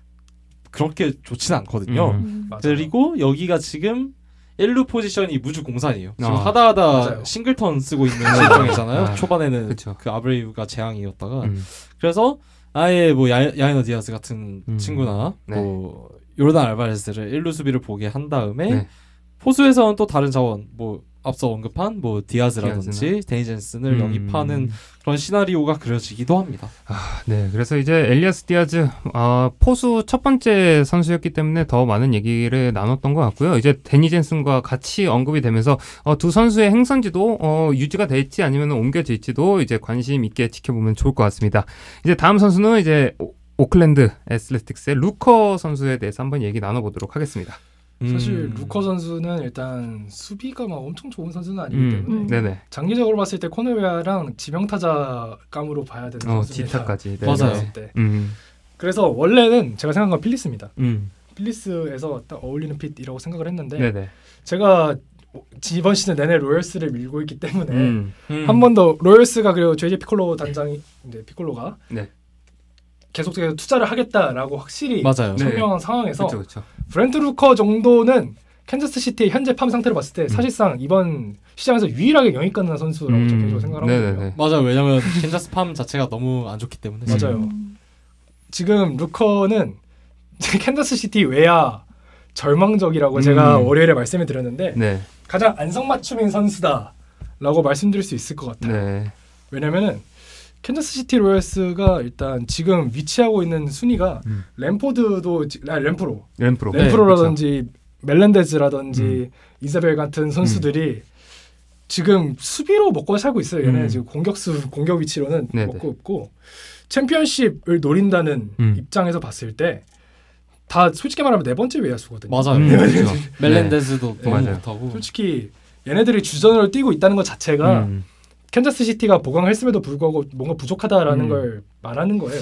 그렇게 좋지는 않거든요. 그리고 여기가 지금 1루 포지션이 무주 공산이에요. 지금 하다하다 맞아요. 싱글턴 쓰고 있는 실정이잖아요. 초반에는 그 아브레이브가 재앙이었다가 그래서 아예 뭐 야이너 디아즈 같은 친구나 뭐 요르단 알바레스를 1루 수비를 보게 한 다음에 포수에서는 또 다른 자원 뭐 앞서 언급한 뭐 디아즈라든지 데니 젠슨을 영입하는 그런 시나리오가 그려지기도 합니다. 네, 그래서 이제 엘리아스 디아즈 포수 첫 번째 선수였기 때문에 더 많은 얘기를 나눴던 것 같고요. 이제 데니 젠슨과 같이 언급이 되면서 두 선수의 행선지도 유지가 될지 아니면 옮겨질지도 이제 관심 있게 지켜보면 좋을 것 같습니다. 이제 다음 선수는 이제 오클랜드 애슬레틱스의 루커 선수에 대해서 한번 얘기 나눠보도록 하겠습니다. 사실 루커 선수는 일단 수비가 막 엄청 좋은 선수는 아니기 때문에 장기적으로 봤을 때 코네웨아랑 지명타자감으로 봐야 되는 선수입니다. 지타까지 맞아요. 그래서 원래는 제가 생각한 건 필리스입니다. 필리스에서 딱 어울리는 pit이라고 생각을 했는데 제가 이번 시즌 내내 로열스를 밀고 있기 때문에 한 번 더 로열스가 그리고 JJ 피콜로 단장이 피콜로가 계속해서 투자를 하겠다라고 확실히 설명한 상황에서 브렌트 루커 정도는 캔자스 시티의 현재 팜 상태를 봤을 때 사실상 이번 시장에서 유일하게 영입 가능한 선수라고 저는 개인적으로 생각을 하거든요. 맞아요. 왜냐하면 캔자스 팜 자체가 너무 안 좋기 때문에. 맞아요. 지금 루커는 캔자스 시티 외야 절망적이라고 제가 월요일에 말씀을 드렸는데 가장 안성맞춤인 선수다라고 말씀드릴 수 있을 것 같아요. 왜냐면은 캔자스 시티 로열스가 일단 지금 위치하고 있는 순위가 램포드도 램프로라든지 멜렌데즈라든지 이사벨 같은 선수들이 지금 수비로 먹고 살고 있어요. 얘네 지금 공격 위치로는 먹고 있고 챔피언십을 노린다는 입장에서 봤을 때 다 솔직히 말하면 네 번째 외야수거든요. 맞아요. 멜렌데즈도 너무 못하고 솔직히 얘네들이 주전으로 뛰고 있다는 것 자체가 캔자스 시티가 보강을 했음에도 불구하고 뭔가 부족하다라는 걸 말하는 거예요.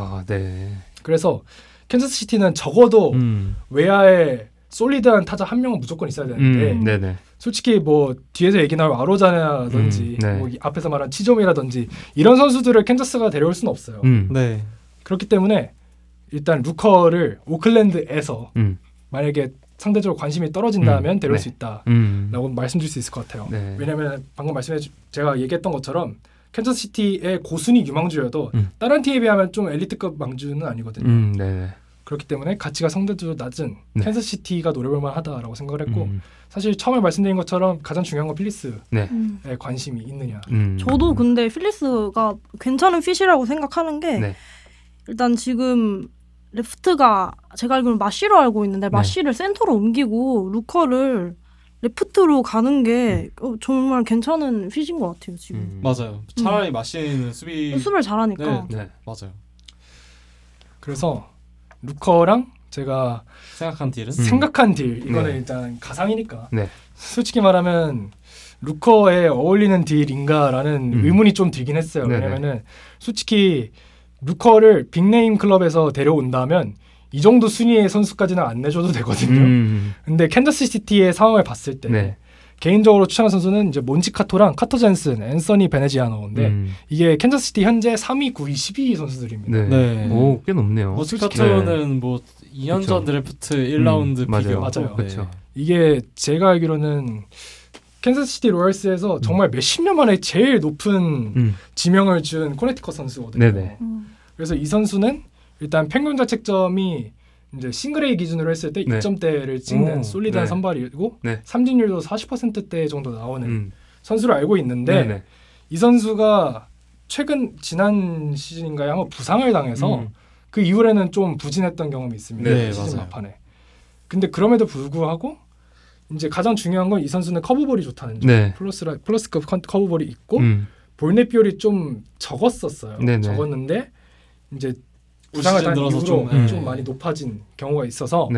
그래서 캔자스 시티는 적어도 외야에 솔리드한 타자 한 명은 무조건 있어야 되는데 솔직히 뭐 뒤에서 얘기 나올 아로자나라든지 뭐 앞에서 말한 치조미라든지 이런 선수들을 캔자스가 데려올 수는 없어요. 그렇기 때문에 일단 루커를 오클랜드에서 만약에 상대적으로 관심이 떨어진다면 데려올 수 있다라고 말씀드릴 수 있을 것 같아요. 네. 왜냐하면 방금 제가 얘기했던 것처럼 캔자스시티의 고순위 유망주여도 다른 팀에 비하면 좀 엘리트급 망주는 아니거든요. 그렇기 때문에 가치가 상대적으로 낮은 캔자스시티가 노려볼만 하다라고 생각을 했고 사실 처음에 말씀드린 것처럼 가장 중요한 건 필리스에 관심이 있느냐. 저도 근데 필리스가 괜찮은 핏이라고 생각하는 게 일단 지금 레프트가 제가 알기로는 마시로 알고 있는데 마시를 센터로 옮기고 루커를 레프트로 가는 게 정말 괜찮은 핏인 것 같아요 지금. 맞아요. 차라리 마시는 수비를 잘하니까. 네, 맞아요. 그래서 루커랑 제가 생각한 딜 이거는 일단 가상이니까 솔직히 말하면 루커에 어울리는 딜인가라는 의문이 좀 들긴 했어요. 왜냐면은 솔직히 루커를 빅네임 클럽에서 데려온다면 이 정도 순위의 선수까지는 안 내줘도 되거든요. 근데 캔자스시티의 상황을 봤을 때 개인적으로 추천한 선수는 이제 몬치카토랑 카터 젠슨, 앤서니 베네지아노인데 이게 캔자스시티 현재 3위, 9위, 12위 선수들입니다. 오, 꽤 높네요. 몬치카토는 뭐 2년 전 드래프트 1라운드 비교. 맞아요. 이게 제가 알기로는 캔자스시티 로얄스에서 정말 몇십 년 만에 제일 높은 지명을 준 코네티컷 선수거든요. 그래서 이 선수는 일단 평균 자책점이 이제 싱글 A 기준으로 했을 때 2점대를 찍는 솔리드한 선발이고 삼진율도 40%대 정도 나오는 선수를 알고 있는데 이 선수가 지난 시즌인가에 한번 부상을 당해서 그 이후에는 좀 부진했던 경험이 있습니다. 시즌 막판에. 근데 그럼에도 불구하고 이제 가장 중요한 건 이 선수는 커브볼이 좋다는 점. 플러스급 커브볼이 있고 볼넷 비율이 좀 적었었어요. 적었는데 이제 부상을 당한 이후로 좀 많이 높아진 경우가 있어서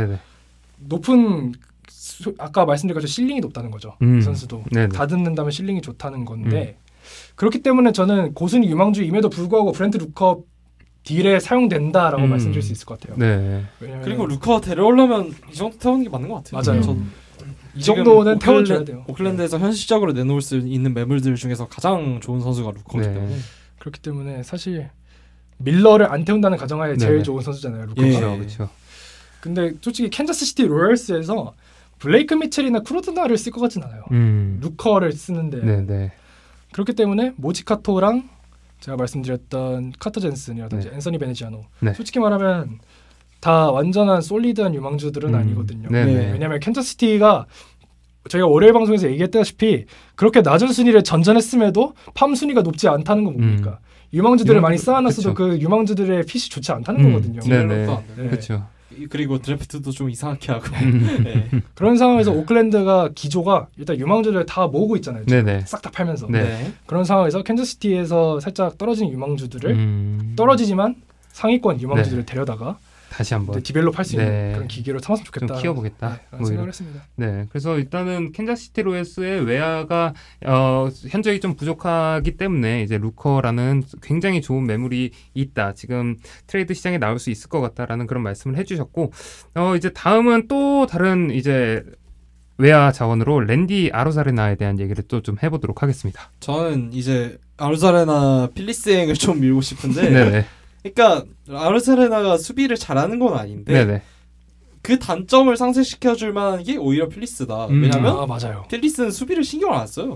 높은 아까 말씀드린 것처럼 실링이 높다는 거죠. 이 선수도 다듬는다면 실링이 좋다는 건데 그렇기 때문에 저는 고순위 유망주임에도 불구하고 브렌트 루커 딜에 사용된다라고 말씀드릴 수 있을 것 같아요. 그리고 루커 데려오려면 이 정도 태우는 게 맞는 것 같아요. 맞아요. 이 정도는 태워줘야 돼요. 오클랜드에서 현실적으로 내놓을 수 있는 매물들 중에서 가장 좋은 선수가 루커이기 때문에 그렇기 때문에 사실 밀러를 안 태운다는 가정하에 제일 좋은 선수잖아요. 루커가. 그렇죠. 근데 솔직히 캔자스시티 로얄스에서 블레이크 미첼이나 크로드나를 쓸 것 같진 않아요. 루커를 쓰는데 그렇기 때문에 모지카토랑 제가 말씀드렸던 카터 젠슨이라든지 앤서니 베네지아노 솔직히 말하면 다 완전한 솔리드한 유망주들은 아니거든요. 왜냐하면 캔자스시티가 저희가 월요일 방송에서 얘기했다시피 그렇게 낮은 순위를 전전했음에도 팜 순위가 높지 않다는 건 뭡니까? 유망주들을 많이 쌓아놨어도 그 유망주들의 핏이 좋지 않다는 거거든요. 그렇죠. 그리고 드래프트도 좀 이상하게 하고 그런 상황에서 오클랜드가 기조가 일단 유망주를 다 모으고 있잖아요. 싹 다 팔면서 그런 상황에서 캔자스시티에서 살짝 떨어진 유망주들을 떨어지지만 상위권 유망주들을 데려다가 다시 한번 디벨롭 할 수 있는 그런 기계로 삼았으면 좋겠다. 좀 키워보겠다. 생각을 했습니다. 그래서 일단은 캔자스시티 로얄스의 외야가 현저히 좀 부족하기 때문에 이제 루커라는 굉장히 좋은 매물이 있다. 지금 트레이드 시장에 나올 수 있을 것 같다라는 그런 말씀을 해주셨고 이제 다음은 또 다른 이제 외야 자원으로 랜디 아로자레나에 대한 얘기를 또 좀 해보도록 하겠습니다. 저는 이제 아로자레나 필리스행을 좀 밀고 싶은데. 그러니까 아르세레나가 수비를 잘하는 건 아닌데 그 단점을 상쇄시켜줄 만한 게 오히려 필리스다. 왜냐면 필리스는 수비를 신경 안 써요.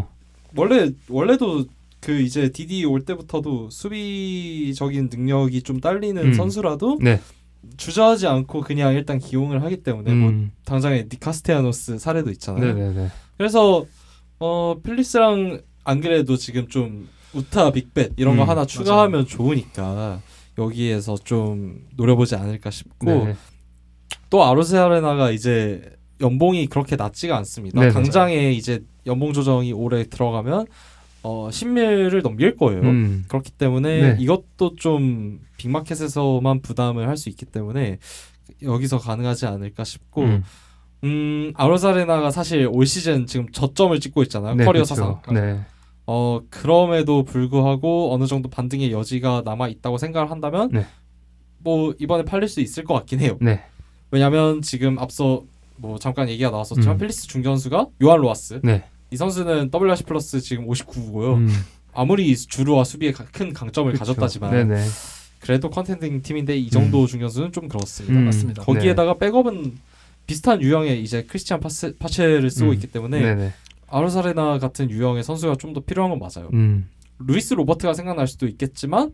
원래도 그 이제 디디 올 때부터도 수비적인 능력이 좀 딸리는 선수라도 주저하지 않고 그냥 일단 기용을 하기 때문에 뭐 당장에 니카스테아노스 사례도 있잖아요. 그래서 필리스랑 안 그래도 지금 좀 우타 빅벳 이런 거 하나 추가하면 좋으니까 여기에서 좀 노려보지 않을까 싶고 또 아로세아레나가 이제 연봉이 그렇게 낮지가 않습니다. 당장에 이제 연봉 조정이 올해 들어가면 10밀을 넘길 거예요. 그렇기 때문에 이것도 좀 빅마켓에서만 부담을 할 수 있기 때문에 여기서 가능하지 않을까 싶고 아로세아레나가 사실 올 시즌 지금 저점을 찍고 있잖아요. 커리어 사상. 그럼에도 불구하고 어느 정도 반등의 여지가 남아 있다고 생각을 한다면 뭐 이번에 팔릴 수 있을 것 같긴 해요. 왜냐하면 지금 앞서 뭐 잠깐 얘기가 나왔었지만 필리스 중견수가 요한 로하스. 이 선수는 WRC 플러스 지금 59고요. 아무리 주루와 수비에 큰 강점을 가졌다지만 그래도 컨텐딩 팀인데 이 정도 중견수는 좀 그렇습니다. 맞습니다. 거기에다가 백업은 비슷한 유형의 이제 크리스티안 파체를 쓰고 있기 때문에 네네. 아로자레나 같은 유형의 선수가 좀 더 필요한 건 맞아요. 루이스 로버트가 생각날 수도 있겠지만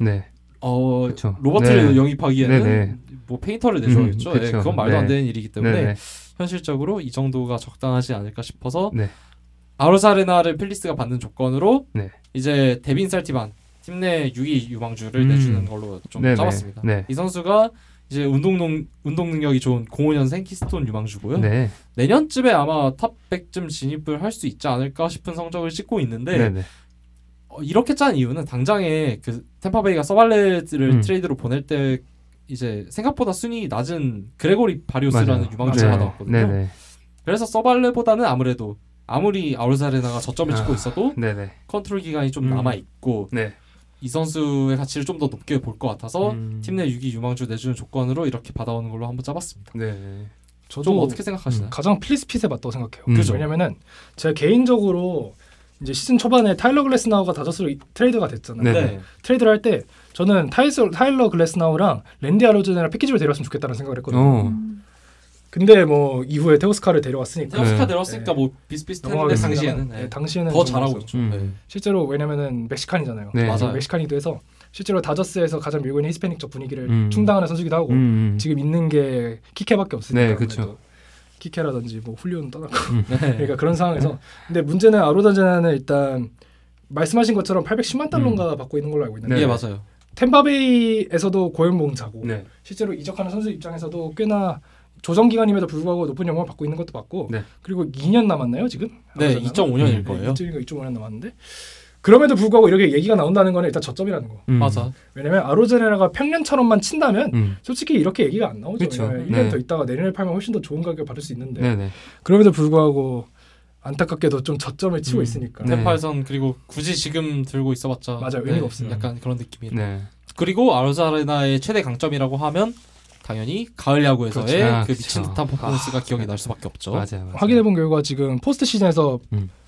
로버트를 네. 영입하기에는 네네. 뭐 페인터를 내줘야겠죠. 그건 말도 안 되는 일이기 때문에 네네. 현실적으로 이 정도가 적당하지 않을까 싶어서 네. 아로자레나를 필리스가 받는 조건으로 네. 이제 데빈 살티반 팀 내 6위 유망주를 내주는 걸로 좀 네네. 잡았습니다. 네. 이 선수가 이제 운동 능력이 좋은 05년생 키스톤 유망주고요. 네. 내년쯤에 아마 탑 100쯤 진입을 할 수 있지 않을까 싶은 성적을 찍고 있는데 네네. 이렇게 짠 이유는 당장에 그 템파베이가 서발렛을 트레이드로 보낼 때 이제 생각보다 순위 낮은 그레고리 바리오스라는 유망주를 받아왔거든요. 네네. 그래서 서발렛보다는 아무래도 아무리 아로자레나가 저점을 찍고 있어도 컨트롤 기간이 좀 남아 있고 이 선수의 가치를 좀 더 높게 볼 것 같아서 팀 내 6위 유망주 내주는 조건으로 이렇게 받아오는 걸로 한번 짜봤습니다. 네. 저도 좀 어떻게 생각하시나요? 가장 필리스핏에 맞다고 생각해요. 왜냐면은 제가 개인적으로 이제 시즌 초반에 타일러 글래스나우가 다저스로 트레이드가 됐잖아요. 네. 트레이드를 할 때 저는 타일러 글래스나우랑 랜디 아로자네랑 패키지로 데려왔으면 좋겠다는 생각을 했거든요. 근데 뭐 이후에 테오스카를 데려왔으니까 데려왔으니까 뭐 비슷비슷했는데 당시에는 당시에는 더 잘하고 있죠. 실제로 왜냐면은 멕시칸이잖아요. 맞아요. 멕시칸이도 해서 실제로 다저스에서 가장 밀고 있는 히스패닉적 분위기를 충당하는 선수기도 하고 지금 있는 게 키케밖에 없으니까. 네, 그렇죠. 키케라든지 뭐 훌리오는 떠났고 그러니까 그런 상황에서 근데 문제는 아로자네는 일단 말씀하신 것처럼 810만 달러인가 받고 있는 걸로 알고 있는데 네, 맞아요. 템파베이에서도 고연봉자고 실제로 이적하는 선수 입장에서도 꽤나 조정 기간임에도 불구하고 높은 연봉을 받고 있는 것도 맞고 그리고 2년 남았나요 지금? 네, 2.5년일 거예요. 2.5년 남았는데 그럼에도 불구하고 이렇게 얘기가 나온다는 거는 일단 저점이라는 거. 맞아. 왜냐면 아로자네라가 평년처럼만 친다면 솔직히 이렇게 얘기가 안 나오죠. 그쵸. 1년 더 있다가 내년에 팔면 훨씬 더 좋은 가격을 받을 수 있는데 그럼에도 불구하고 안타깝게도 좀 저점을 치고 있으니까. 템파에선 그리고 굳이 지금 들고 있어봤자 맞아요. 의미가 없어요. 약간 그런 느낌이에요. 그리고 아로자레나의 최대 강점이라고 하면 당연히 가을 야구에서의 그 미친 듯한 퍼포먼스가 기억이 날 수밖에 없죠. 맞아요. 확인해본 결과 지금 포스트 시즌에서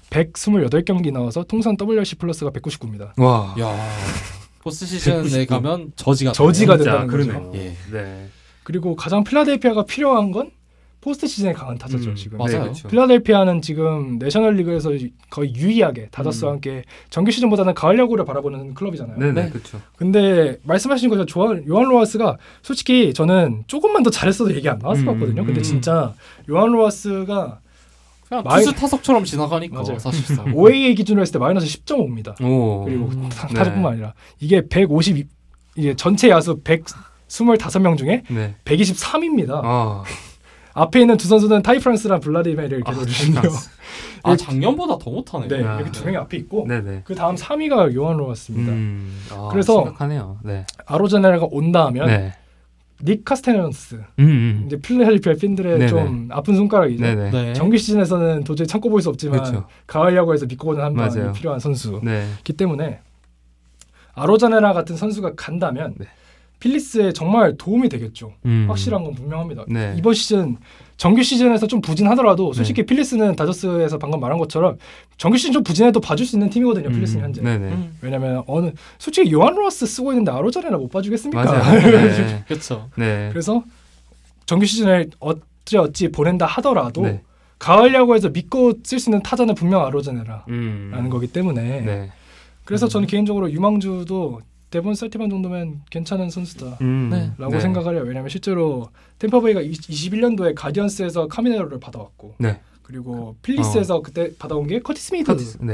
128경기 나와서 통산 WRC 플러스가 199입니다. 와. 야. 포스트 시즌에 가면 저지가 된다는 거죠. 예. 네. 그리고 가장 필라델피아가 필요한 건 포스트 시즌에 강한 타자죠. 지금. 맞아요. 그렇죠. 필라델피아는 지금 내셔널리그에서 거의 유의하게 다저스와 함께 정규 시즌보다는 가을 야구를 바라보는 클럽이잖아요. 네, 그렇죠. 근데 말씀하신 것처럼 요한 로하스가 솔직히 저는 조금만 더 잘했어도 얘기 안 나왔을 것 같거든요. 근데 진짜 요한 로하스가 그냥 투수 타석처럼 지나가니까 사실상 OAA 기준으로 했을 때 마이너스 10.5입니다. 그리고 타석뿐만 아니라 이게 150 이게 전체 야수 125명 중에 123입니다. 앞에 있는 두 선수는 타이 프랑스랑 블라디메르를 계속해주시네요. 작년보다 더 못하네요. 네, 이렇게 두 명이 앞에 있고 그 다음 3위가 요한 로하스입니다. 그래서 심각하네요. 아로자네라가 온다 하면 닉 카스테너스 이제 필라델피아 팬들의 좀 아픈 손가락이죠. 정규 시즌에서는 도저히 참고 볼 수 없지만 가을 야구에서 믿고 보는 한 방이 필요한 선수이기 때문에 아로자네라 같은 선수가 간다면 필리스에 정말 도움이 되겠죠. 확실한 건 분명합니다. 이번 시즌 정규 시즌에서 좀 부진하더라도 솔직히 필리스는 다저스에서 방금 말한 것처럼 정규 시즌 좀 부진해도 봐줄 수 있는 팀이거든요. 필리스는 현재. 왜냐면 솔직히 요한 로하스 쓰고 있는데 아로자네라 못 봐주겠습니까? 그렇죠. 그래서 정규 시즌에 어찌 보낸다 하더라도 가을 야구에서 믿고 쓸 수 있는 타자는 분명 아로자네라라는 거기 때문에 그래서 저는 개인적으로 유망주도 데본 살티반 정도면 괜찮은 선수다라고 생각을 해요. 왜냐하면 실제로 템파베이가 21년도에 가디언스에서 카미네로를 받아왔고 그리고 필리스에서 그때 받아온 게 커티 스미드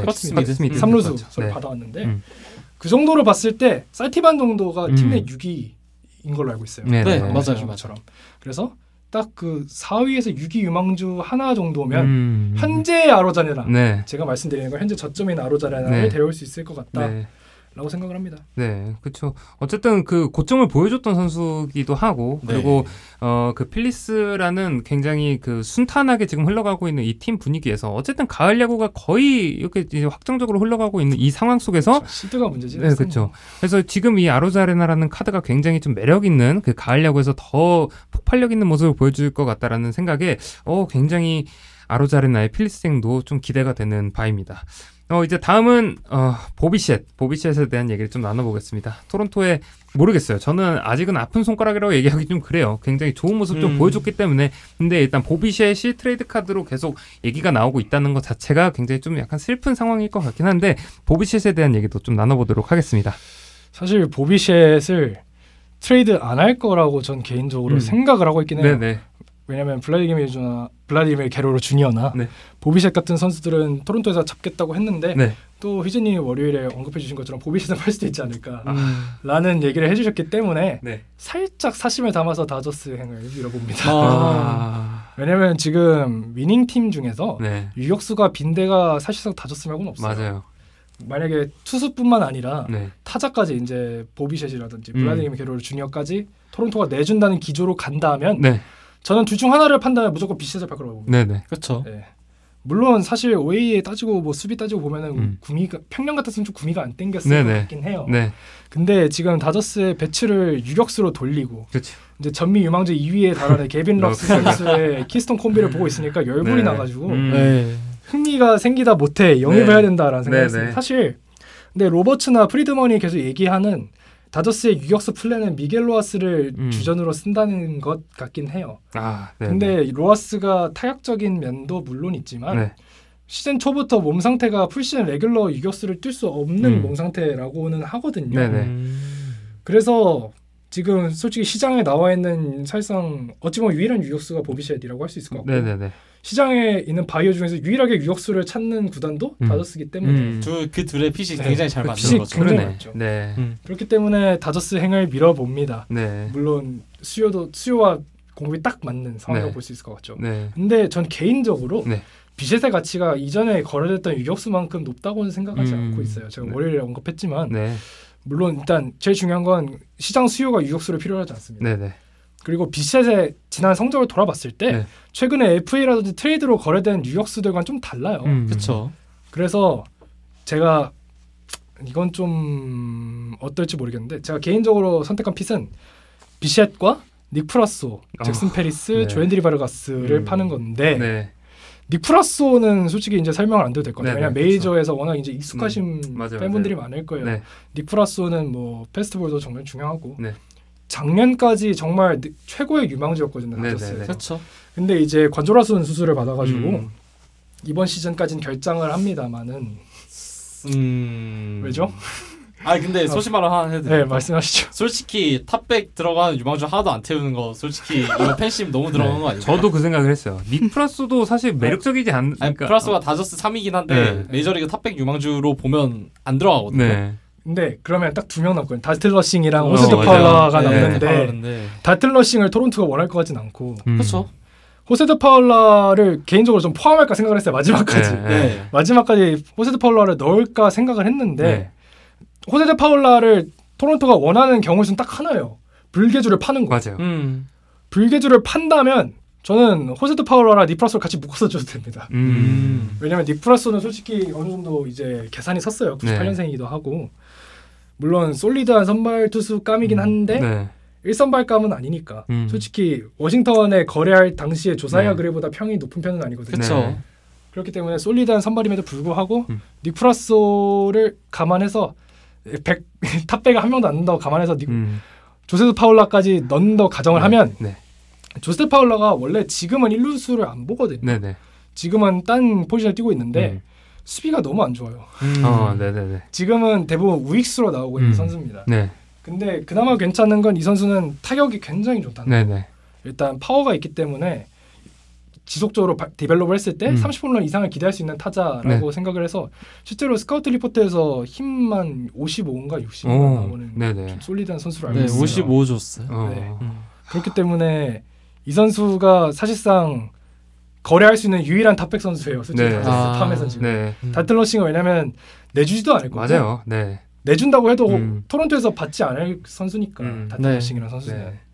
3루수를 받아왔는데 그 정도로 봤을 때 살티반 정도가 팀 내 6위인 걸로 알고 있어요. 맞아요. 그래서 딱 그 4위에서 6위 유망주 하나 정도면 현재 아로자네라 제가 말씀드리는 건 현재 저점인 아로자네라를 데려올 수 있을 것 같다. 라고 생각을 합니다. 네, 그렇죠. 어쨌든 그 고점을 보여줬던 선수기도 하고 그리고 그 필리스라는 굉장히 그 순탄하게 지금 흘러가고 있는 이 팀 분위기에서 어쨌든 가을 야구가 거의 이렇게 이제 확정적으로 흘러가고 있는 이 상황 속에서 시드가 문제지. 네, 그렇죠. 그래서 지금 이 아로자레나라는 카드가 굉장히 좀 매력 있는 그 가을 야구에서 더 폭발력 있는 모습을 보여줄 것 같다라는 생각에 굉장히 아로자레나의 필리스생도 좀 기대가 되는 바입니다. 이제 다음은 보비셋에 대한 얘기를 좀 나눠보겠습니다. 토론토에 모르겠어요. 저는 아직은 아픈 손가락이라고 얘기하기 좀 그래요. 굉장히 좋은 모습 좀 보여줬기 때문에. 근데 일단 보비셋이 트레이드 카드로 계속 얘기가 나오고 있다는 것 자체가 굉장히 좀 약간 슬픈 상황일 것 같긴 한데 보비셋에 대한 얘기도 좀 나눠보도록 하겠습니다. 사실 보비셋을 트레이드 안 할 거라고 전 개인적으로 생각을 하고 있긴 해요. 네네. 왜냐하면 블라디미르 게로로 주니어나 네. 보비셋 같은 선수들은 토론토에서 잡겠다고 했는데 네. 또 희진이 월요일에 언급해 주신 것처럼 보비셋은 팔 수도 있지 않을까 라는 얘기를 해주셨기 때문에 네. 살짝 사심을 담아서 다저스 행을 밀어봅니다. 왜냐하면 지금 위닝팀 중에서 네. 유격수가 빈대가 사실상 다저스 말고는 없어요. 맞아요. 만약에 투수뿐만 아니라 네. 타자까지 이제 보비셋이라든지 블라디미르 게로 주니어까지 토론토가 내준다는 기조로 간다면 네. 저는 둘 중 하나를 판단하면 무조건 비셋을 팔 거라고 봅니다. 네네. 그렇죠. 네. 물론 사실 OA에 따지고 뭐 수비 따지고 보면은 구미가 평년 같았으면 좀 구미가 안 땡겼을 것 같긴 해요. 네. 근데 지금 다저스의 배치를 유격수로 돌리고 그쵸. 이제 전미 유망주 2위에 달하는 게빈 럭스 선수의 키스톤 콤비를 보고 있으니까 열불이 나가지고 흥미가 생기다 못해 영입을 해야 된다라는 생각이 했습니다. 사실 근데 로버츠나 프리드먼이 계속 얘기하는 다저스의 유격수 플랜은 미겔 로하스를 주전으로 쓴다는 것 같긴 해요. 근데 로하스가 타격적인 면도 물론 있지만 시즌 초부터 몸 상태가 풀시즌 레귤러 유격수를 뛸 수 없는 몸 상태라고는 하거든요. 그래서 지금 솔직히 시장에 나와 있는 사실상 어찌 보면 유일한 유격수가 보비셋이라고 할 수 있을 것 같고 시장에 있는 바이오 중에서 유일하게 유격수를 찾는 구단도 다저스기 때문에 그 둘의 핏이 굉장히 잘 맞는 거죠. 굉장히 맞죠. 그렇기 때문에 다저스 행을 밀어봅니다. 물론 수요와 공급이 딱 맞는 상황이라고 볼 수 있을 것 같죠. 근데 전 개인적으로 비셋의 가치가 이전에 거래됐던 유격수만큼 높다고는 생각하지 않고 있어요. 제가 월요일에 언급했지만 물론 일단 제일 중요한 건 시장 수요가 유격수를 필요로 하지 않습니다. 그리고 비셋의 지난 성적을 돌아봤을 때 최근에 FA라든지 트레이드로 거래된 유격수들과는 좀 달라요. 그렇죠. 그래서 제가 이건 좀 어떨지 모르겠는데 제가 개인적으로 선택한 핏은 비셋과 닉 프라소, 잭슨 페리스, 조앤드리 바르가스를 파는 건데 닉 프라소는 솔직히 이제 설명을 안 드려도 될 것 같아요. 왜냐면 메이저에서 워낙 이제 익숙하신 팬분들이 많을 거예요. 닉 프라소는 뭐 페스티벌도 정말 중요하고 작년까지 정말 최고의 유망주였거든요. 그렇죠. 근데 이제 관조라손 수술을 받아가지고 이번 시즌까지는 결장을 합니다만은 왜죠? 근데 소신 발언 하나 해도 돼요? 네, 말씀하시죠. 솔직히 탑백 들어가는 유망주 하나도 안 태우는 거 솔직히 이거 팬심 너무 들어간 거 아니에요? 저도 그 생각을 했어요. 닉 프라소도 사실 매력적이지 않으니까. 프라소가 다저스 3위긴 한데 메이저리그 탑백 유망주로 보면 안 들어가거든요. 근데 그러면 딱 두 명 남거든요. 다틀러싱이랑 호세드 파울러가 남는데 다틀러싱을 토론토가 원할 것 같진 않고 그렇죠. 호세드 파울러를 개인적으로 좀 포함할까 생각을 했어요. 마지막까지. 마지막까지 호세드 파울러를 넣을까 생각을 했는데 호세드 파울러를 토론토가 원하는 경우 수는 딱 하나예요. 불개주를 파는 거. 맞아요. 불개주를 판다면 저는 호세드 파울러랑 닉 프라소를 같이 묶어서 줘도 됩니다. 왜냐면 닉 프라소는 솔직히 어느 정도 이제 계산이 섰어요. 98년생이기도 하고 물론 솔리드한 선발 투수감이긴 한데 1선발감은 아니니까 솔직히 워싱턴에 거래할 당시에 조사이아 그레이보다 평이 높은 편은 아니거든요. 그렇죠. 그렇기 때문에 솔리드한 선발임에도 불구하고 닉 프라소를 감안해서 탑백을 한 명도 안 넣는다고 감안해서 조세드 파울러까지 넣는다고 가정을 하면 조세드 파울러가 원래 지금은 1루수를 안 보거든요. 지금은 딴 포지션을 뛰고 있는데 수비가 너무 안 좋아요. 지금은 대부분 우익수로 나오고 있는 선수입니다. 근데 그나마 괜찮은 건 이 선수는 타격이 굉장히 좋다는 거. 일단 파워가 있기 때문에 지속적으로 디벨롭을 했을 때 30홈런 이상을 기대할 수 있는 타자라고 생각을 해서 실제로 스카우트 리포트에서 힘만 55인가 60인가 나오는 좀 솔리드한 선수로 알고 있어요. 55 줬어요. 그렇기 때문에 이 선수가 사실상 거래할 수 있는 유일한 탑백 선수예요. 솔직히 팜에서 지금. 다틀러싱은 왜냐면 내주지도 않을 거고 맞아요. 내준다고 해도 토론토에서 받지 않을 선수니까 다틀러싱이라는 선수는.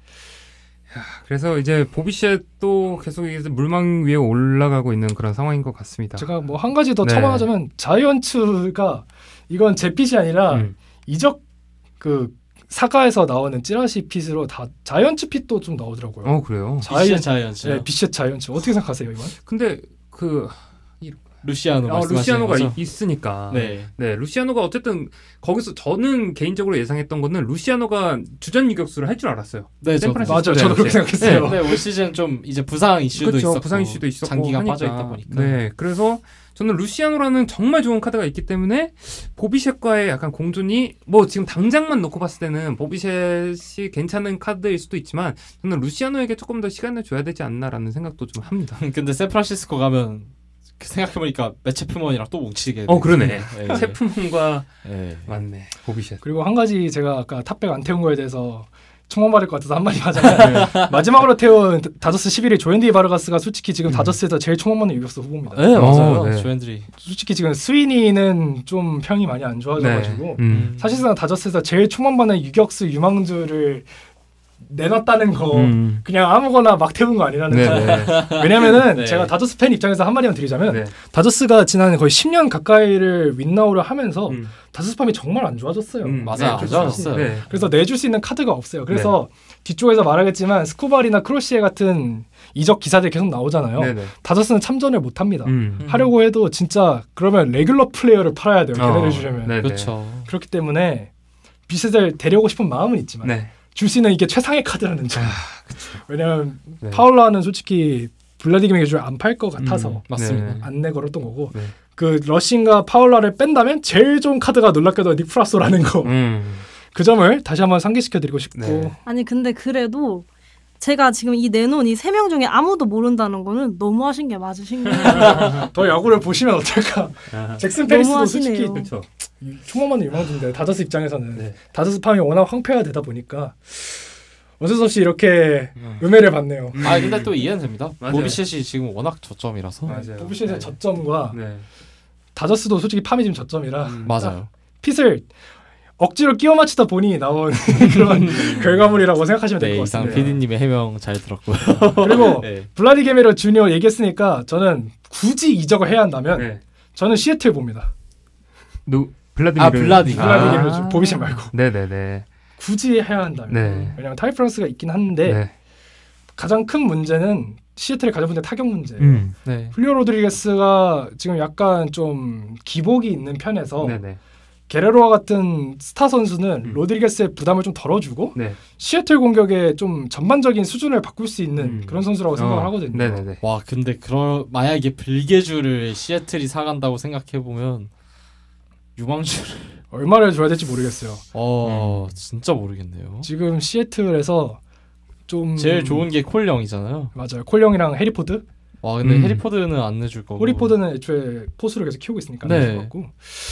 그래서 이제 보비셋도 계속 물망 위에 올라가고 있는 그런 상황인 것 같습니다. 제가 뭐 한 가지 더 첨언하자면 자이언츠가 이건 제 핏이 아니라 이적 그 사가에서 나오는 찌라시 핏으로 다 자이언츠 핏도 좀 나오더라고요. 그래요? 비셋 자이언츠. 비셋 자이언츠. 어떻게 생각하세요 이건? 근데 루시아노가 거죠? 있으니까. 네, 루시아노가 어쨌든 거기서 저는 개인적으로 예상했던 거는 루시아노가 주전 유격수를 할 줄 알았어요. 네, 맞아요. 저도 그렇게 생각했어요. 네, 올 시즌 좀 이제 부상 이슈도 있었고, 부상 이슈도 있었고 장기가 빠져 있다 보니까. 네, 그래서 저는 루시아노라는 정말 좋은 카드가 있기 때문에 보비셋과의 약간 공존이 뭐 지금 당장만 놓고 봤을 때는 보비셋이 괜찮은 카드일 수도 있지만 저는 루시아노에게 조금 더 시간을 줘야 되지 않나라는 생각도 좀 합니다. 근데 샌프란시스코 가면 생각해보니까 매체프먼이랑 또 뭉치게. 그러네. 체프먼과 맞네. 보비셋. 그리고 한 가지 제가 아까 탑백 안 태운 거에 대해서 총망받을 것 같아서 한마디 하자면 마지막으로 태운 다저스 11위 조앤디 바르가스가 솔직히 지금 다저스에서 제일 총망받는 유격수 후보입니다. 네, 맞아요. 조앤디. 솔직히 지금 스위니는 좀 평이 많이 안 좋아져가지고 사실상 다저스에서 제일 총망받는 유격수 유망주를 내놨다는 거 그냥 아무거나 막 태운 거 아니라는 거. 왜냐면은 제가 다저스 팬 입장에서 한마디만 드리자면 다저스가 지난 거의 10년 가까이를 윈나우를 하면서 다저스 팜이 정말 안 좋아졌어요. 맞아요. 안 좋아졌어요. 그래서 내줄 수 있는 카드가 없어요. 그래서 뒤쪽에서 말하겠지만 스코발이나 크로시에 같은 이적 기사들이 계속 나오잖아요. 다저스는 참전을 못합니다. 하려고 해도 진짜 그러면 레귤러 플레이어를 팔아야 돼요. 걔네를 주려면. 그렇죠. 그렇기 때문에 비셋을 데려오고 싶은 마음은 있지만 줄 수 있는 이게 최상의 카드라는 점. 왜냐하면 파울라는 솔직히 블라디미르 줄 안 팔 것 같아서 맞습니다. 안 내걸었던 거고 그 러신과 파울라를 뺀다면 제일 좋은 카드가 놀랍게도 닉 프라소라는 거. 그 점을 다시 한번 상기시켜드리고 싶고. 아니 근데 그래도 제가 지금 이 내놓은 이 3명 중에 아무도 모른다는 거는 너무 하신 게 맞으신 거예요. 더 야구를 보시면 어떨까. 잭슨 페리스도 솔직히 총망받는 유망주인데 다저스 입장에서는 다저스 팜이 워낙 황폐화되다 보니까 어쩔 수 없이 이렇게 음해를 받네요. 근데 또 이해는 됩니다. 보비셋이 지금 워낙 저점이라서. 보비셋의 저점과 다저스도 솔직히 팜이 지금 저점이라. 맞아요. 핏을 억지로 끼워 맞추다 보니 나온 그런 결과물이라고 생각하시면 될 것 같습니다. 이상 PD님의 해명 잘 들었고요. 그리고 블라디 게미러 주니어 얘기했으니까 저는 굳이 이적을 해야 한다면 저는 시애틀 봅니다. 블라디 게미러 보비셋 말고. 네네네. 굳이 해야 한다면. 왜냐하면 타이프런스가 있긴 한데 가장 큰 문제는 시애틀의 가장 문제 타격 문제예요. 훌리오 로드리게스가 지금 약간 좀 기복이 있는 편에서 게레로와 같은 스타 선수는 로드리게스의 부담을 좀 덜어주고 시애틀 공격의 좀 전반적인 수준을 바꿀 수 있는 그런 선수라고 생각을 하거든요. 와 근데 만약에 빌게주를 시애틀이 사간다고 생각해 보면 유망주를 얼마를 줘야 될지 모르겠어요. 진짜 모르겠네요. 지금 시애틀에서 좀 제일 좋은 게 콜령이잖아요. 맞아요. 콜령이랑 해리포드. 와 근데 해리포드는 안 내줄 거고. 해리포드는 애초에 포수를 계속 키우고 있으니까 안 내줄 거고.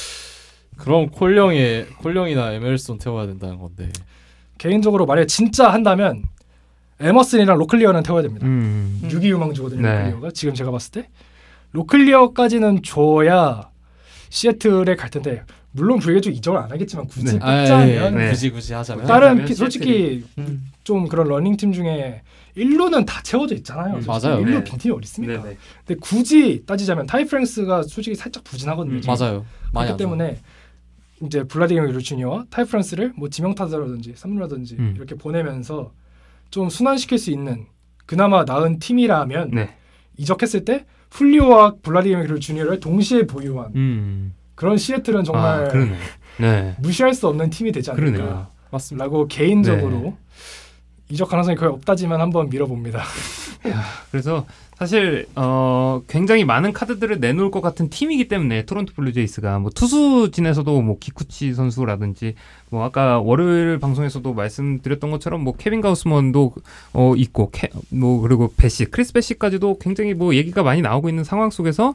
그럼 콜령이나 에메르손 태워야 된다는 건데. 개인적으로 만약에 진짜 한다면 에머슨이랑 로클리어는 태워야 됩니다. 6위 유망주거든요. 로클리어가 지금 제가 봤을 때 로클리어까지는 줘야 시애틀에 갈 텐데 물론 불개주 이적을 안 하겠지만 굳이 뽑자면 굳이 하자면 다른 솔직히 좀 그런 러닝팀 중에 1루는 다 채워져 있잖아요. 맞아요. 1루 빈팀이 어디 있습니까? 근데 굳이 따지자면 타이프랭스가 솔직히 살짝 부진하거든요. 맞아요. 그렇기 때문에 이제 블라디미르 주니어와 타이프란스를 뭐 지명타자라든지 3루라든지 이렇게 보내면서 좀 순환시킬 수 있는 그나마 나은 팀이라면 이적했을 때 훌리오와 블라디미르 주니어를 동시에 보유한 그런 시애틀은 정말 무시할 수 없는 팀이 되지 않을까 라고 개인적으로 이적 가능성이 거의 없다지만 한번 밀어봅니다. 그래서 사실 굉장히 많은 카드들을 내놓을 것 같은 팀이기 때문에 토론토 블루제이스가 뭐 투수진에서도 뭐 기쿠치 선수라든지 뭐 아까 월요일 방송에서도 말씀드렸던 것처럼 뭐 케빈 가우스먼도 있고 뭐 그리고 크리스 베시까지도 굉장히 뭐 얘기가 많이 나오고 있는 상황 속에서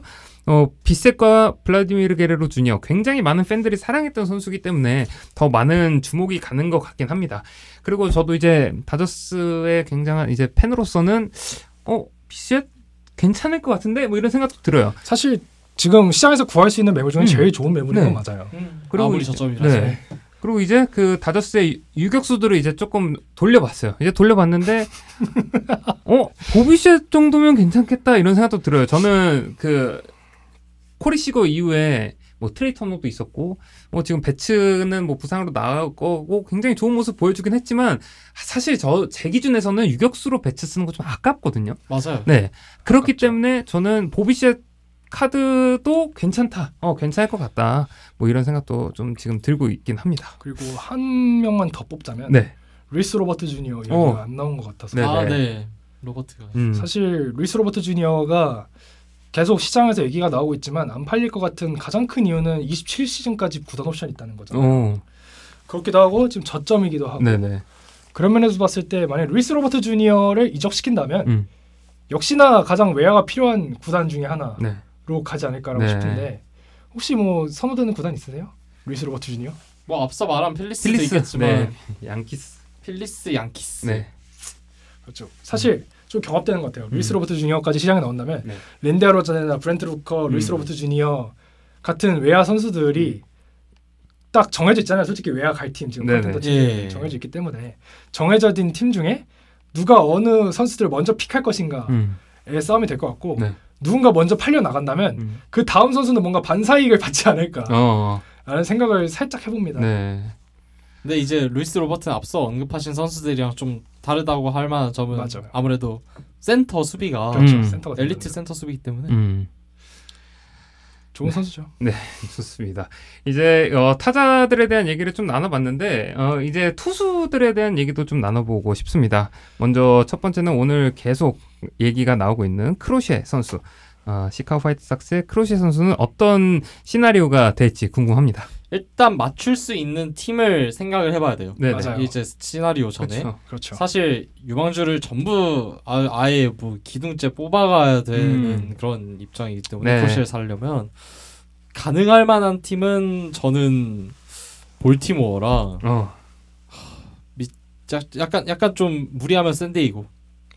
비셋과 블라디미르 게레로 주니어 굉장히 많은 팬들이 사랑했던 선수이기 때문에 더 많은 주목이 가는 것 같긴 합니다. 그리고 저도 이제 다저스의 굉장한 이제 팬으로서는 비셋 괜찮을 것 같은데 뭐 이런 생각도 들어요. 사실 지금 시장에서 구할 수 있는 매물 중에 제일 좋은 매물인 건 맞아요. 그리고 아무리 저점이라서. 그리고 이제 그 다저스의 유격수들을 이제 조금 돌려봤어요. 이제 돌려봤는데 보비셋 정도면 괜찮겠다 이런 생각도 들어요. 저는 그 코리 시거 이후에 뭐 트레이 터너도 있었고 지금 배츠는 뭐 부상으로 나갈 거고 굉장히 좋은 모습 보여주긴 했지만 사실 제 기준에서는 유격수로 배츠 쓰는 거 좀 아깝거든요. 맞아요. 네. 그렇기 때문에 저는 보비셋 카드도 괜찮다. 괜찮을 것 같다. 뭐 이런 생각도 좀 지금 들고 있긴 합니다. 그리고 한 명만 더 뽑자면 루이스 로버트 주니어 얘기가 안 나온 것 같아서. 네. 로버트가. 사실 루이스 로버트 주니어가 계속 시장에서 얘기가 나오고 있지만 안 팔릴 것 같은 가장 큰 이유는 27시즌까지 구단 옵션이 있다는 거잖아요. 그렇기도 하고 지금 저점이기도 하고. 그런 면에서 봤을 때 만약 루이스 로버트 주니어를 이적시킨다면 역시나 가장 외야가 필요한 구단 중에 하나로 가지 않을까라고 싶은데 혹시 뭐 선호되는 구단 있으세요? 루이스 로버트 주니어? 뭐 앞서 말한 필리스도 있겠지만 양키스. 필리스 양키스. 그렇죠. 사실 좀 경합되는 것 같아요. 루이스 로버트 주니어까지 시장에 나온다면 랜디 아로자네나 브렌트 루커, 루이스 로버트 주니어 같은 외야 선수들이 딱 정해져 있잖아요. 솔직히 외야 갈 팀 지금 컨텐더 팀 정해져 있기 때문에 정해진 팀 중에 누가 어느 선수들을 먼저 픽할 것인가의 싸움이 될 것 같고 누군가 먼저 팔려 나간다면 그 다음 선수는 뭔가 반사이익을 받지 않을까라는 생각을 살짝 해봅니다. 근데 이제 루이스 로버트는 앞서 언급하신 선수들이랑 좀 다르다고 할 만한 점은 아무래도 센터 수비가 엘리트 센터 수비이기 때문에 좋은 선수죠. 네, 좋습니다. 이제 타자들에 대한 얘기를 좀 나눠봤는데 이제 투수들에 대한 얘기도 좀 나눠보고 싶습니다. 먼저 첫 번째는 오늘 계속 얘기가 나오고 있는 크로셰 선수. 시카고 화이트삭스의 크로셰 선수는 어떤 시나리오가 될지 궁금합니다. 일단 맞출 수 있는 팀을 생각을 해봐야 돼요. 맞아요. 이제 시나리오 전에 그렇죠. 사실 유망주를 전부 아예 뭐 기둥째 뽑아가야 되는 그런 입장이기 때문에 크로셰를 살려면 가능할 만한 팀은 저는 볼티모어랑 약간 좀 무리하면 샌디에이고.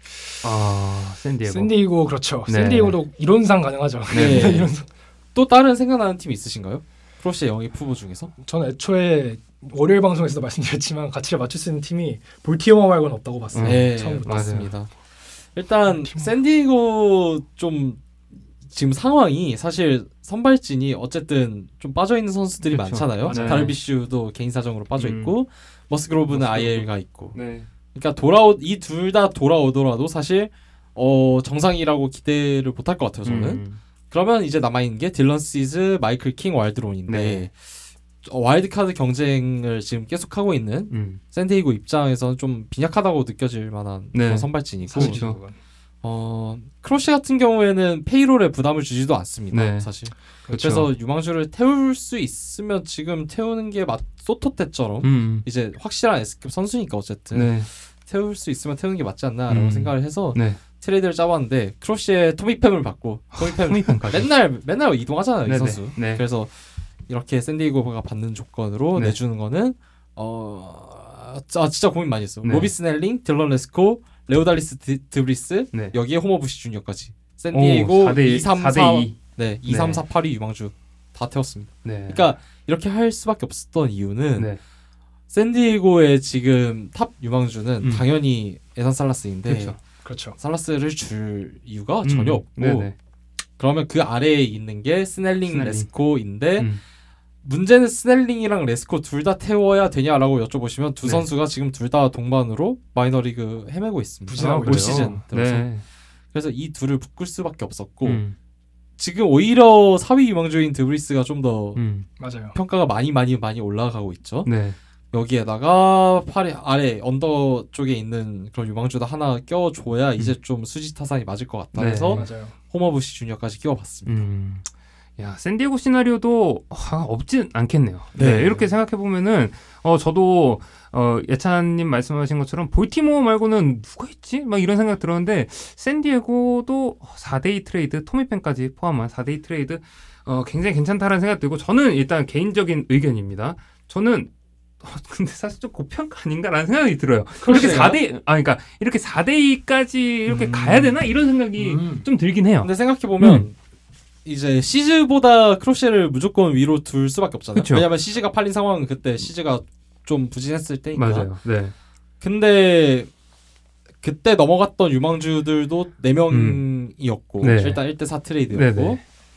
샌디에이고 그렇죠. 샌디에이고도 이론상 가능하죠. 이론상. 또 다른 생각나는 팀 있으신가요? 크로셰 영입 후보 중에서? 저는 애초에 월요일 방송에서도 말씀드렸지만 가치를 맞출 수 있는 팀이 볼티모어 말고는 없다고 봤어요. 네, 처음부터. 맞습니다. 일단 샌디에이고 좀 지금 상황이 사실 선발진이 어쨌든 좀 빠져있는 선수들이 많잖아요. 다르비슈도 개인 사정으로 빠져있고 머스그로브는 IL가 있고 그러니까 이 둘 다 돌아오더라도 사실 정상이라고 기대를 못할 것 같아요. 저는. 그러면 이제 남아있는 게 딜런 시즈, 마이클 킹, 와일드론인데 와일드카드 경쟁을 지금 계속하고 있는 샌디에이고 입장에서는 좀 빈약하다고 느껴질 만한 그런 선발진이고 크로셰 같은 경우에는 페이롤에 부담을 주지도 않습니다. 사실. 그래서 유망주를 태울 수 있으면 지금 태우는 게 소토 때처럼 이제 확실한 S급 선수니까 어쨌든 태울 수 있으면 태우는 게 맞지 않나라고 생각을 해서 트레이드를 짜봤는데 크로셰의 토미팸을 받고 토미팸 맨날 이동하잖아요. 이 선수. 그래서 이렇게 샌디에이고가 받는 조건으로 내주는 거는 진짜 고민 많이 했어. 로비 스넬링, 딜런 레스코, 레오달리스 드브리스 여기에 호머 부시 주니어까지 샌디에이고 2, 3, 4 2, 3, 4, 8위 유망주 다 태웠습니다. 그러니까 이렇게 할 수밖에 없었던 이유는 샌디에이고의 지금 탑 유망주는 당연히 에산 살라스인데 그렇죠. 살라스를 줄 이유가 전혀 없고 그러면 그 아래에 있는 게 스넬링. 레스코인데 문제는 스넬링이랑 레스코 둘 다 태워야 되냐라고 여쭤보시면 두 선수가 지금 둘 다 동반으로 마이너리그 헤매고 있습니다. 올 시즌 들어서. 그래서 이 둘을 묶을 수밖에 없었고 지금 오히려 4위 유망주인 드브리스가 좀 더 평가가 많이 올라가고 있죠. 여기에다가 아래 언더 쪽에 있는 그런 유망주도 하나 껴줘야 이제 좀 수지 타산이 맞을 것 같다 해서 호머부시 주니어까지 끼워봤습니다. 야, 샌디에고 시나리오도 없진 않겠네요. 이렇게 생각해보면은 저도 예찬님 말씀하신 것처럼 볼티모어 말고는 누가 있지? 막 이런 생각 들었는데 샌디에고도 4대2 트레이드, 토미팬까지 포함한 4대2 트레이드 굉장히 괜찮다라는 생각 들고 저는 일단 개인적인 의견입니다. 저는 근데 사실 좀 고평가 아닌가라는 생각이 들어요. 그렇게 4대 그러니까 이렇게 4대2까지 이렇게 가야 되나 이런 생각이 좀 들긴 해요. 근데 생각해 보면 이제 시즈보다 크로셰를 무조건 위로 둘 수밖에 없잖아요. 왜냐면 시즈가 팔린 상황은 그때 시즈가 좀 부진했을 때니까. 맞아요. 근데 그때 넘어갔던 유망주들도 4명이었고 일단 1대4 트레이드였고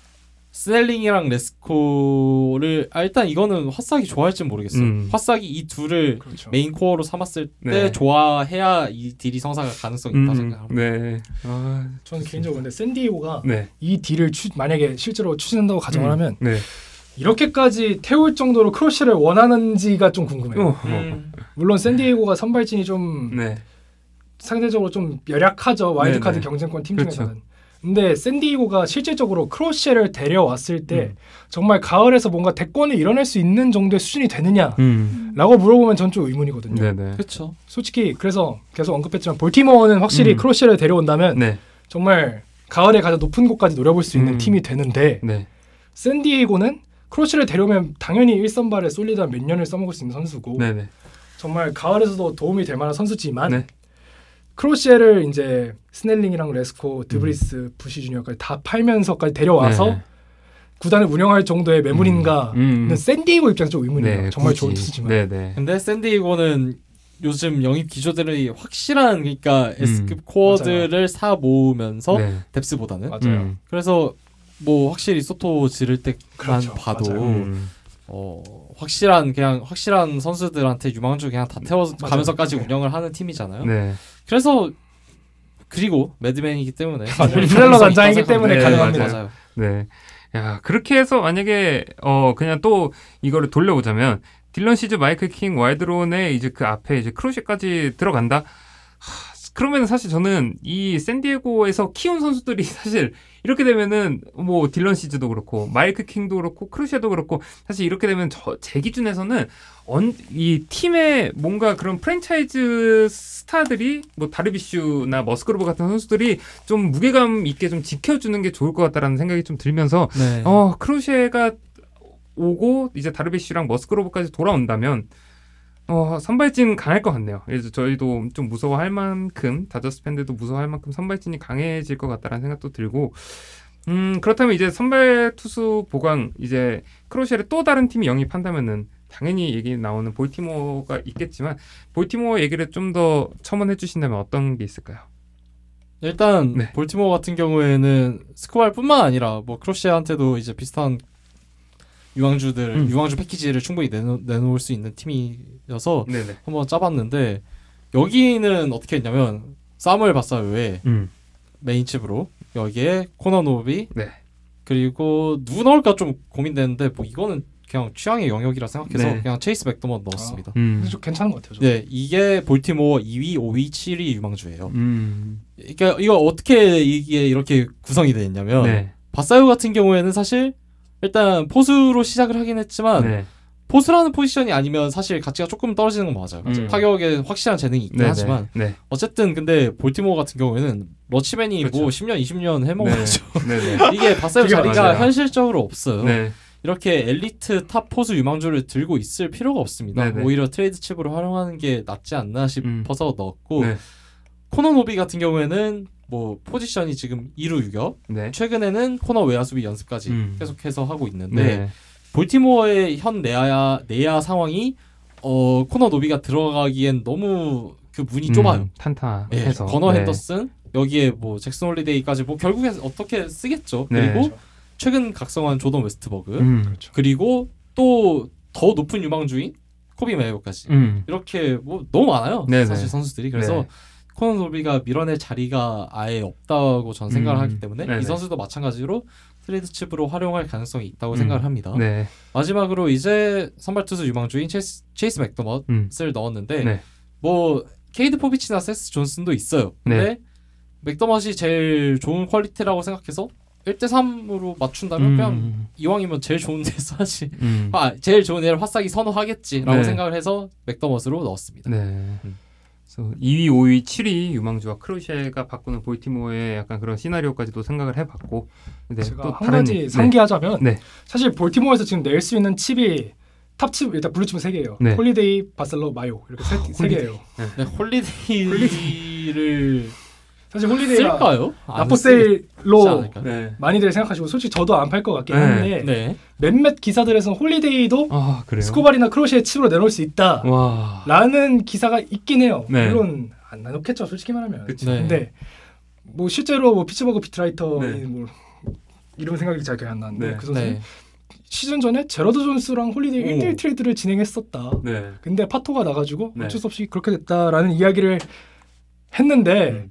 스넬링이랑 레스코를 일단 이거는 화싹이 좋아할지는 모르겠어요. 화싹이 이 둘을 그렇죠. 메인 코어로 삼았을 때 좋아해야 이 딜이 성사가 가능성이 있다 생각합니다. 네. 저는 개인적으로 근데 샌디에고가 이 딜을 만약에 실제로 추진한다고 가정을 하면 이렇게까지 태울 정도로 크로쉬를 원하는지가 좀 궁금해요. 물론 샌디에고가 선발진이 좀 상대적으로 좀 열약하죠. 와일드카드 경쟁권 팀 중에서는. 그렇죠. 근데 샌디에고가 실질적으로 크로쉬를 데려왔을 때 정말 가을에서 뭔가 대권을 이뤄낼 수 있는 정도의 수준이 되느냐라고 물어보면 전 좀 의문이거든요. 그렇죠. 솔직히 그래서 계속 언급했지만 볼티모어는 확실히 크로쉬를 데려온다면 정말 가을에 가장 높은 곳까지 노려볼 수 있는 팀이 되는데 샌디에고는 크로쉬를 데려오면 당연히 1선발에 솔리드한 몇 년을 써먹을 수 있는 선수고 정말 가을에서도 도움이 될 만한 선수지만 크로쉬를 이제 스넬링이랑 레스코, 드브리스, 부시 주니어까지 다 팔면서까지 데려와서 구단을 운영할 정도의 매물인가는 샌디에고 입장에서 좀 의문이에요. 정말 좋은 투수지만. 근데 샌디에고는 요즘 영입 기조들이 확실한 그러니까 S급 코어들을 사 모으면서 뎁스보다는 그래서 뭐 확실히 소토 지를 때만 봐도 확실한 선수들한테 유망주 그냥 다 태워가면서까지 운영을 하는 팀이잖아요. 그래서 그리고 매드맨이기 때문에 프렐러 단장이기 때문에 가능합니다. 맞아요. 네. 야, 그렇게 해서 만약에 그냥 또 이거를 돌려보자면 딜런 시즈, 마이클 킹, 와일드론의 이제 그 앞에 이제 크로쉬까지 들어간다. 그러면 사실 저는 이 샌디에고에서 키운 선수들이 사실 이렇게 되면은 뭐 딜런 시즈도 그렇고 마이크 킹도 그렇고 크루시아도 그렇고 사실 이렇게 되면 제 기준에서는 이 팀의 뭔가 그런 프랜차이즈 스타들이 뭐 다르비슈나 머스그로브 같은 선수들이 좀 무게감 있게 좀 지켜주는 게 좋을 것 같다라는 생각이 좀 들면서 크루시아가 오고 이제 다르비슈랑 머스그로브까지 돌아온다면 선발진 강할 것 같네요. 그래서 저희도 좀 무서워할 만큼 다저스 팬들도 무서워할 만큼 선발진이 강해질 것 같다라는 생각도 들고 그렇다면 이제 선발 투수 보강 이제 크로시아를 또 다른 팀이 영입한다면은 당연히 얘기 나오는 볼티모어가 있겠지만 볼티모어 얘기를 좀 더 첨언해 주신다면 어떤 게 있을까요? 일단 볼티모어 같은 경우에는 스코발뿐만 아니라 뭐 크로시아한테도 이제 비슷한 유망주 패키지를 충분히 내놓을 수 있는 팀이어서 한번 짜봤는데 여기는 어떻게 했냐면 사무엘 바사요 외에 메인 칩으로 여기에 코너 노비 그리고 누구 넣을까 좀 고민되는데 뭐 이거는 그냥 취향의 영역이라 생각해서 그냥 체이스 맥더먼 넣었습니다. 좀 괜찮은 것 같아요. 네, 이게 볼티모어 2위, 5위, 7위 유망주예요. 그러니까 이거 어떻게 이게 이렇게 구성이 되었냐면 바사요 같은 경우에는 사실 일단 포수로 시작을 하긴 했지만 포수라는 포지션이 아니면 사실 가치가 조금 떨어지는 건 맞아요. 타격에 확실한 재능이 있긴 하지만 어쨌든 근데 볼티모어 같은 경우에는 러치맨이 뭐 10년, 20년 해먹었죠. 이게 바사요 자리가 맞아요. 현실적으로 없어요. 이렇게 엘리트 탑 포수 유망주를 들고 있을 필요가 없습니다. 오히려 트레이드 칩으로 활용하는 게 낫지 않나 싶어서 넣었고 코너 노비 같은 경우에는 뭐 포지션이 지금 2루 유격 최근에는 코너 외야수비 연습까지 계속해서 하고 있는데 볼티모어의 현 내야 상황이 코너 노비가 들어가기엔 너무 그 문이 좁아요. 탄탄해서 거너 핸더슨 여기에 뭐 잭슨 홀리데이까지 뭐 결국엔 어떻게 쓰겠죠. 그리고 최근 각성한 조던 웨스트버그 그리고 또 더 높은 유망주인 코비 메이어까지 이렇게 뭐 너무 많아요. 사실 선수들이 그래서 코너 노비가 밀어낼 자리가 아예 없다고 전 생각을 하기 때문에 이 선수도 마찬가지로 트레이드 칩으로 활용할 가능성이 있다고 생각을 합니다. 마지막으로 이제 선발 투수 유망주인 체이스 맥더머스를 넣었는데 뭐 케이드 포비치나 세스 존슨도 있어요. 근데 맥더머스이 제일 좋은 퀄리티라고 생각해서 1대3으로 맞춘다면 그냥 이왕이면 제일 좋은 데 써야지. 제일 좋은 애를 화싹이 선호하겠지라고 생각을 해서 맥더머스로 넣었습니다. 그래서 2위, 5위, 7위 유망주와 크로시아가 바꾸는 볼티모어의 약간 그런 시나리오까지도 생각을 해봤고 제가 또 한 가지 상기하자면 사실 볼티모어에서 지금 낼 수 있는 칩이 탑칩 일단 블루칩은 3개예요. 홀리데이, 바셀로, 마요 이렇게 3개예요. 홀리데이를 사실 홀리데이가 쓸까요? 나포세일로 많이들 생각하시고 솔직히 저도 안 팔 것 같긴 한데 몇몇 기사들에서는 홀리데이도 스코발이나 크로시의 칩으로 내놓을 수 있다 라는 기사가 있긴 해요. 물론 안 나놓겠죠 솔직히 말하면. 근데 뭐 실제로 뭐 피츠버그 비트라이터인 뭐 이름 생각이 잘 기억 안 나는데 그 선수는 시즌 전에 제러드 존스랑 홀리데이 1대1 트레이드를 진행했었다. 근데 파토가 나가지고 어쩔 수 없이 그렇게 됐다라는 이야기를 했는데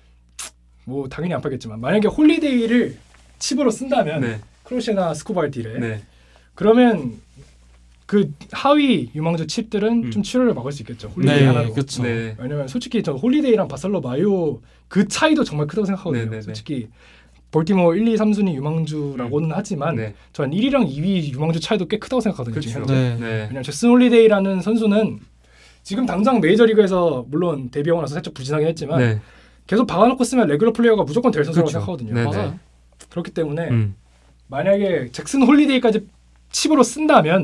뭐 당연히 안 팔겠지만 만약에 홀리데이를 칩으로 쓴다면 크로시에나 스코발 딜에 그러면 그 하위 유망주 칩들은 좀 출혈을 막을 수 있겠죠. 홀리데이 하나로. 그쵸. 왜냐면 솔직히 저 홀리데이랑 바살로 마요 그 차이도 정말 크다고 생각하거든요. 솔직히 볼티모어 1, 2, 3순위 유망주라고는 하지만 전 1위랑 2위 유망주 차이도 꽤 크다고 생각하거든요. 지금 현재. 왜냐면 제슨 홀리데이라는 선수는 지금 당장 메이저리그에서 물론 데뷔하고 나서 살짝 부진하긴 했지만 계속 박아놓고 쓰면 레귤러 플레이어가 무조건 될 선수라고 생각하거든요. 맞아요. 그렇기 때문에 만약에 잭슨 홀리데이까지 칩으로 쓴다면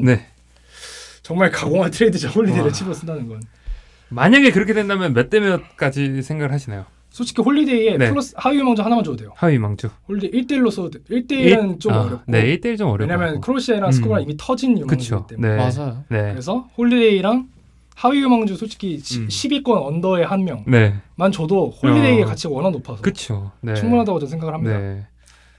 정말 가공한 트레이드죠. 홀리데이를 칩으로 쓴다는 건. 만약에 그렇게 된다면 몇 대 몇까지 생각을 하시나요? 솔직히 홀리데이에 플러스 하위 유망주 하나만 줘도 돼요. 하위 유망주. 홀리데이 1대1로 써도 1대1은 좀 어렵고. 1대1 좀 어렵고. 왜냐면 크로시에랑 스코바랑 이미 터진 유망주이기 때문에. 맞아요. 그래서 홀리데이랑 하위 유망주 솔직히 10위권 언더의 한 명만 줘도 홀리데이의 가치가 워낙 높아서 충분하다고 저는 생각을 합니다.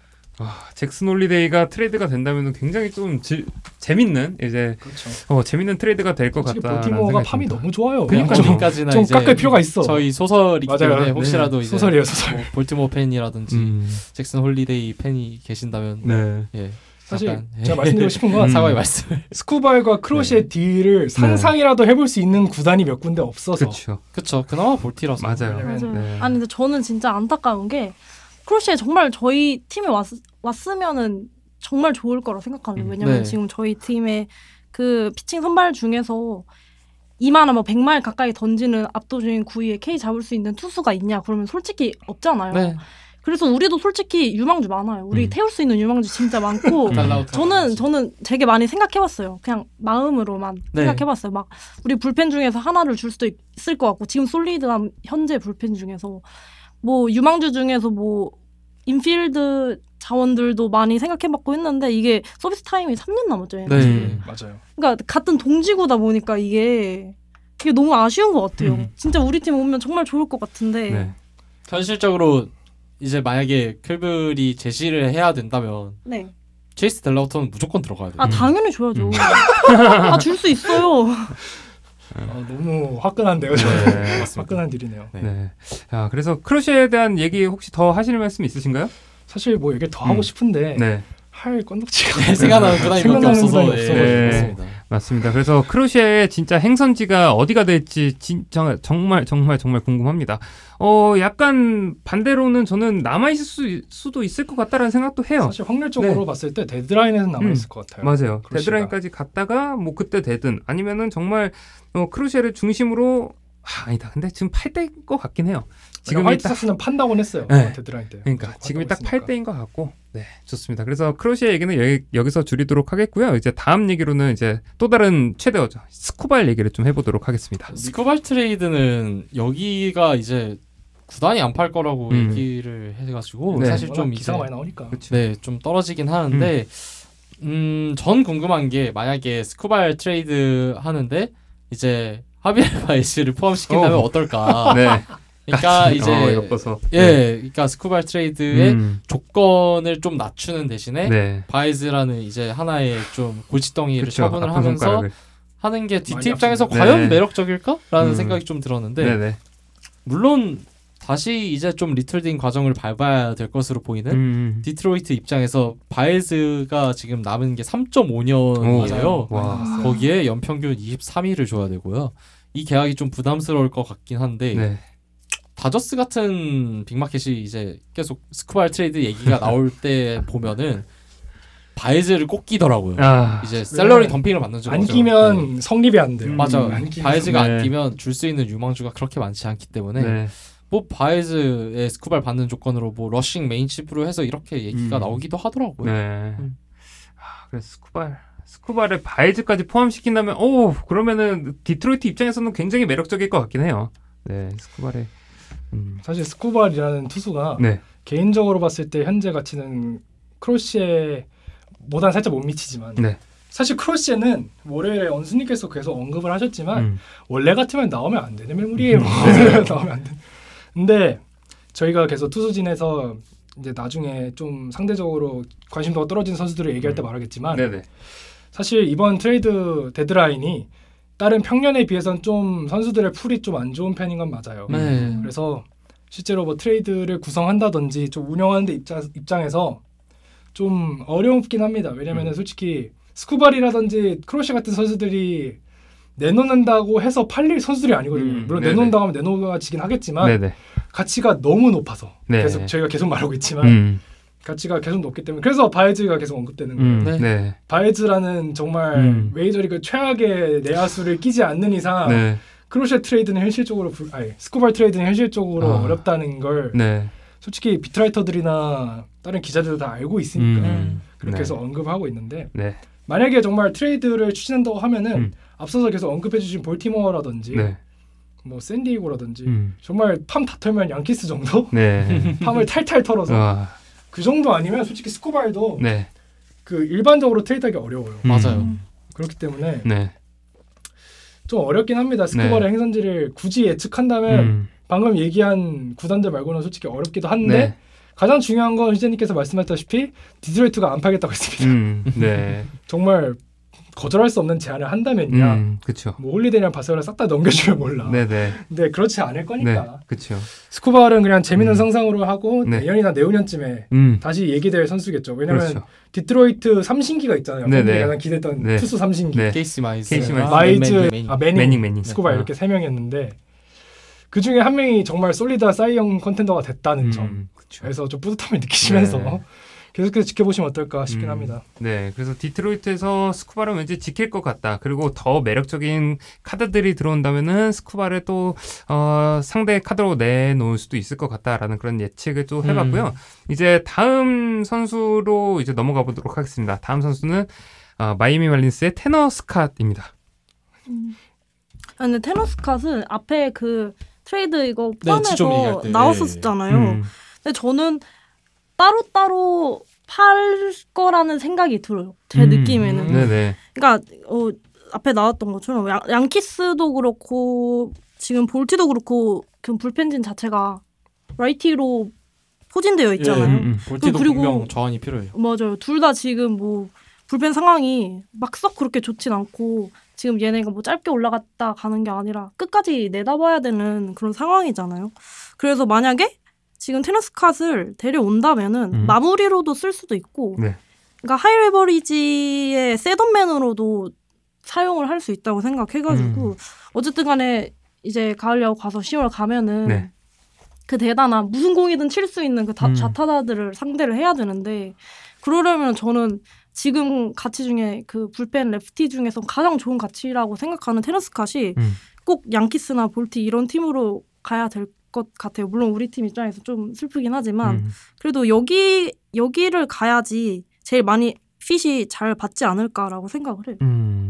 잭슨 홀리데이가 트레이드가 된다면 굉장히 좀 재밌는 이제 재밌는 트레이드가 될 것 같다. 볼티모어가 팜이 너무 좋아요. 그러니까지나 좀 깎을 필요가 있어. 저희 소설이기 때문에 혹시라도 이제 소설이에요, 소설. 뭐 볼티모어 팬이라든지 잭슨 홀리데이 팬이 계신다면 사실 제가 말씀드리고 싶은 건 사과의 말씀. 스쿠발과 크로시의 딜을 상상이라도 해볼 수 있는 구단이 몇 군데 없어서. 그렇죠. 그나마 볼티라서. 맞아요. 아니 근데 저는 진짜 안타까운 게 크로시에 정말 저희 팀에 왔으면은 정말 좋을 거라 생각합니다. 왜냐면 지금 저희 팀의 그 피칭 선발 중에서 2마나 뭐 100마일 가까이 던지는 압도적인 9위에 K 잡을 수 있는 투수가 있냐? 그러면 솔직히 없잖아요. 그래서 우리도 솔직히 유망주 많아요. 우리 태울 수 있는 유망주 진짜 많고 저는 되게 많이 생각해봤어요. 그냥 마음으로만 생각해봤어요. 막 우리 불펜 중에서 하나를 줄 수도 있을 것 같고 지금 솔리드한 현재 불펜 중에서 뭐 유망주 중에서 뭐 인필드 자원들도 많이 생각해봤고 했는데 이게 서비스 타임이 3년 남았죠. 맞아요. 그러니까 같은 동지구다 보니까 이게 너무 아쉬운 것 같아요. 진짜 우리 팀 오면 정말 좋을 것 같은데 현실적으로 이제 만약에 클블이 제시를 해야 된다면 체이스 델라우터는 무조건 들어가야 돼요. 당연히 줘야죠. 줄 수 있어요. 너무 화끈한데요. 화끈한 딜이네요. 자, 그래서 크로시에 대한 얘기 혹시 더 하실 말씀 있으신가요? 사실 뭐 얘기 더 하고 싶은데 할 건덕지가 생각나는 구단이 없어서 맞습니다. 그래서 크로시아의 진짜 행선지가 어디가 될지 진짜 정말 궁금합니다. 약간 반대로는 저는 남아있을 수도 있을 것 같다라는 생각도 해요. 사실 확률적으로 봤을 때 데드라인에는 남아있을 것 같아요. 맞아요. 크로시아가. 데드라인까지 갔다가 뭐 그때 되든 아니면은 정말 크로시아를 중심으로 아니다. 근데 지금 8대인 것 같긴 해요. 지금 화이트삭스는 판다고는 했어요. 데드라인 때. 그러니까 지금이 딱 8대인 것 같고. 좋습니다. 그래서 크로시아 얘기는 여기서 줄이도록 하겠고요. 이제 다음 얘기로는 이제 또 다른 최대어죠. 스코발 얘기를 좀 해보도록 하겠습니다. 스코발 트레이드는 여기가 이제 구단이 안 팔 거라고 얘기를 해가지고 사실 좀 기사가 많이 나오니까. 좀 떨어지긴 하는데 전 궁금한 게 만약에 스코발 트레이드 하는데 이제 하비엘 바이스를 포함시킨다면 어떨까? 그러니까 이제 그러니까 스쿠발 트레이드의 조건을 좀 낮추는 대신에 바이즈라는 이제 하나의 좀 골칫덩이를 처분을 하면서 하는 게 DT 입장에서 과연 매력적일까라는 생각이 좀 들었는데 물론 다시 이제 좀 리틀딩 과정을 밟아야 될 것으로 보이는 디트로이트 입장에서 바이즈가 지금 남은 게 3.5년이에요. 거기에 연평균 23위를 줘야 되고요. 이 계약이 좀 부담스러울 것 같긴 한데 다저스 같은 빅마켓이 이제 계속 스쿠발 트레이드 얘기가 나올 때 보면은 바이즈를 꼭 끼더라고요. 이제 샐러리 덤핑을 받는 줄 안 끼면 성립이 안 돼요. 맞아. 바이즈가 안 끼면 줄 수 있는 유망주가 그렇게 많지 않기 때문에 뭐 바이즈의 스쿠발 받는 조건으로 뭐 러싱 메인칩으로 해서 이렇게 얘기가 나오기도 하더라고요. 그래서 스쿠발에 바이즈까지 포함시킨다면 그러면은 디트로이트 입장에서는 굉장히 매력적일 것 같긴 해요. 스쿠발에 사실 스쿠발이라는 투수가 개인적으로 봤을 때 현재 가치는 크로시에 보다는 살짝 못 미치지만 사실 크로시에는 월요일에 언스님께서 계속 언급을 하셨지만 원래 같으면 나오면 안 되는 매물이에요. 나오면 안 돼. 근데 저희가 계속 투수진에서 이제 나중에 좀 상대적으로 관심도가 떨어진 선수들을 얘기할 때 말하겠지만 네네. 사실 이번 트레이드 데드라인이 다른 평년에 비해서는 좀 선수들의 풀이 좀 안 좋은 편인 건 맞아요. 그래서 실제로 뭐 트레이드를 구성한다든지 좀 운영하는 데 입장에서 좀 어렵긴 합니다. 왜냐면은 솔직히 스쿠발이라든지 크로시 같은 선수들이 내놓는다고 해서 팔릴 선수들이 아니거든요. 물론 내놓는다고 하면 내놓아지긴 하겠지만 네네. 가치가 너무 높아서 네. 저희가 계속 말하고 있지만 가치가 계속 높기 때문에 그래서 바에즈가 계속 언급되는 거예요. 네. 바에즈라는 정말 메이저리그 최악의 내야수를 끼지 않는 이상 네. 크로시 트레이드는 현실적으로 스쿠발 트레이드는 현실적으로 어렵다는 걸 네. 솔직히 비트라이터들이나 다른 기자들도 다 알고 있으니까 그렇게 해서 언급하고 있는데 만약에 정말 트레이드를 추진한다고 하면은 앞서서 계속 언급해주신 볼티모어라든지 뭐 샌디에고라든지 정말 팜 다 털면 양키스 정도? 팜을 탈탈 털어서 그 정도 아니면 솔직히 스쿠발도 그 일반적으로 트레이드하기 어려워요. 맞아요. 그렇기 때문에 좀 어렵긴 합니다. 스쿠발의 행선지를 굳이 예측한다면 방금 얘기한 구단들 말고는 솔직히 어렵기도 한데 가장 중요한 건 희재님께서 말씀하셨다시피 디트로이트가 안 팔겠다고 했습니다. 정말 거절할 수 없는 제안을 한다면야 뭐 홀리데이랑 바세오를 싹 다 넘겨주면 몰라. 근데 그렇지 않을 거니까. 스쿠발은 그냥 재밌는 상상으로 하고 내년이나 내후년쯤에 다시 얘기될 선수겠죠. 왜냐면 디트로이트 삼신기가 있잖아요. 팬들이 가장 기대했던 투수 삼신기. 케이시 마이즈, 매닝, 스쿠발 이렇게 세 명이었는데 그 중에 한 명이 정말 솔리드한 사이영 컨텐더가 됐다는 점. 그래서 좀 뿌듯함을 느끼시면서 계속해서 지켜보시면 어떨까 싶긴 합니다. 네, 그래서 디트로이트에서 스쿠바를 왠지 지킬 것 같다. 그리고 더 매력적인 카드들이 들어온다면은 스쿠바를 또 상대 카드로 내놓을 수도 있을 것 같다라는 그런 예측을 또 해봤고요. 이제 다음 선수로 이제 넘어가 보도록 하겠습니다. 다음 선수는 마이애미 말린스의 테너 스캇입니다. 근데 테너 스캇은 앞에 그 트레이드 이거 포함해서 나왔었잖아요. 근데 저는 따로따로 팔 거라는 생각이 들어요. 제 느낌에는. 그러니까 앞에 나왔던 것처럼 양키스도 그렇고 지금 볼티도 그렇고 그 불펜진 자체가 라이티로 포진되어 있잖아요. 볼티도 분명 저항이 필요해요. 맞아요. 둘 다 지금 뭐 불펜 상황이 막 썩 그렇게 좋진 않고 지금 얘네가 뭐 짧게 올라갔다 가는 게 아니라 끝까지 내다봐야 되는 그런 상황이잖아요. 그래서 만약에 지금 테너 스캇을 데려온다면은 마무리로도 쓸 수도 있고 그러니까 하이 레버리지의 셋업맨으로도 사용을 할 수 있다고 생각해가지고 어쨌든 간에 이제 가을 야구 가서 10월 가면은 그 대단한 무슨 공이든 칠 수 있는 그 좌타자들을 상대를 해야 되는데 그러려면 저는 지금 가치 중에 그 불펜 레프티 중에서 가장 좋은 가치라고 생각하는 테너 스캇이 꼭 양키스나 볼티 이런 팀으로 가야 될 것 같아요. 물론 우리 팀 입장에서 좀 슬프긴 하지만 그래도 여기를 가야지 제일 많이 핏이 잘 받지 않을까라고 생각을 해요.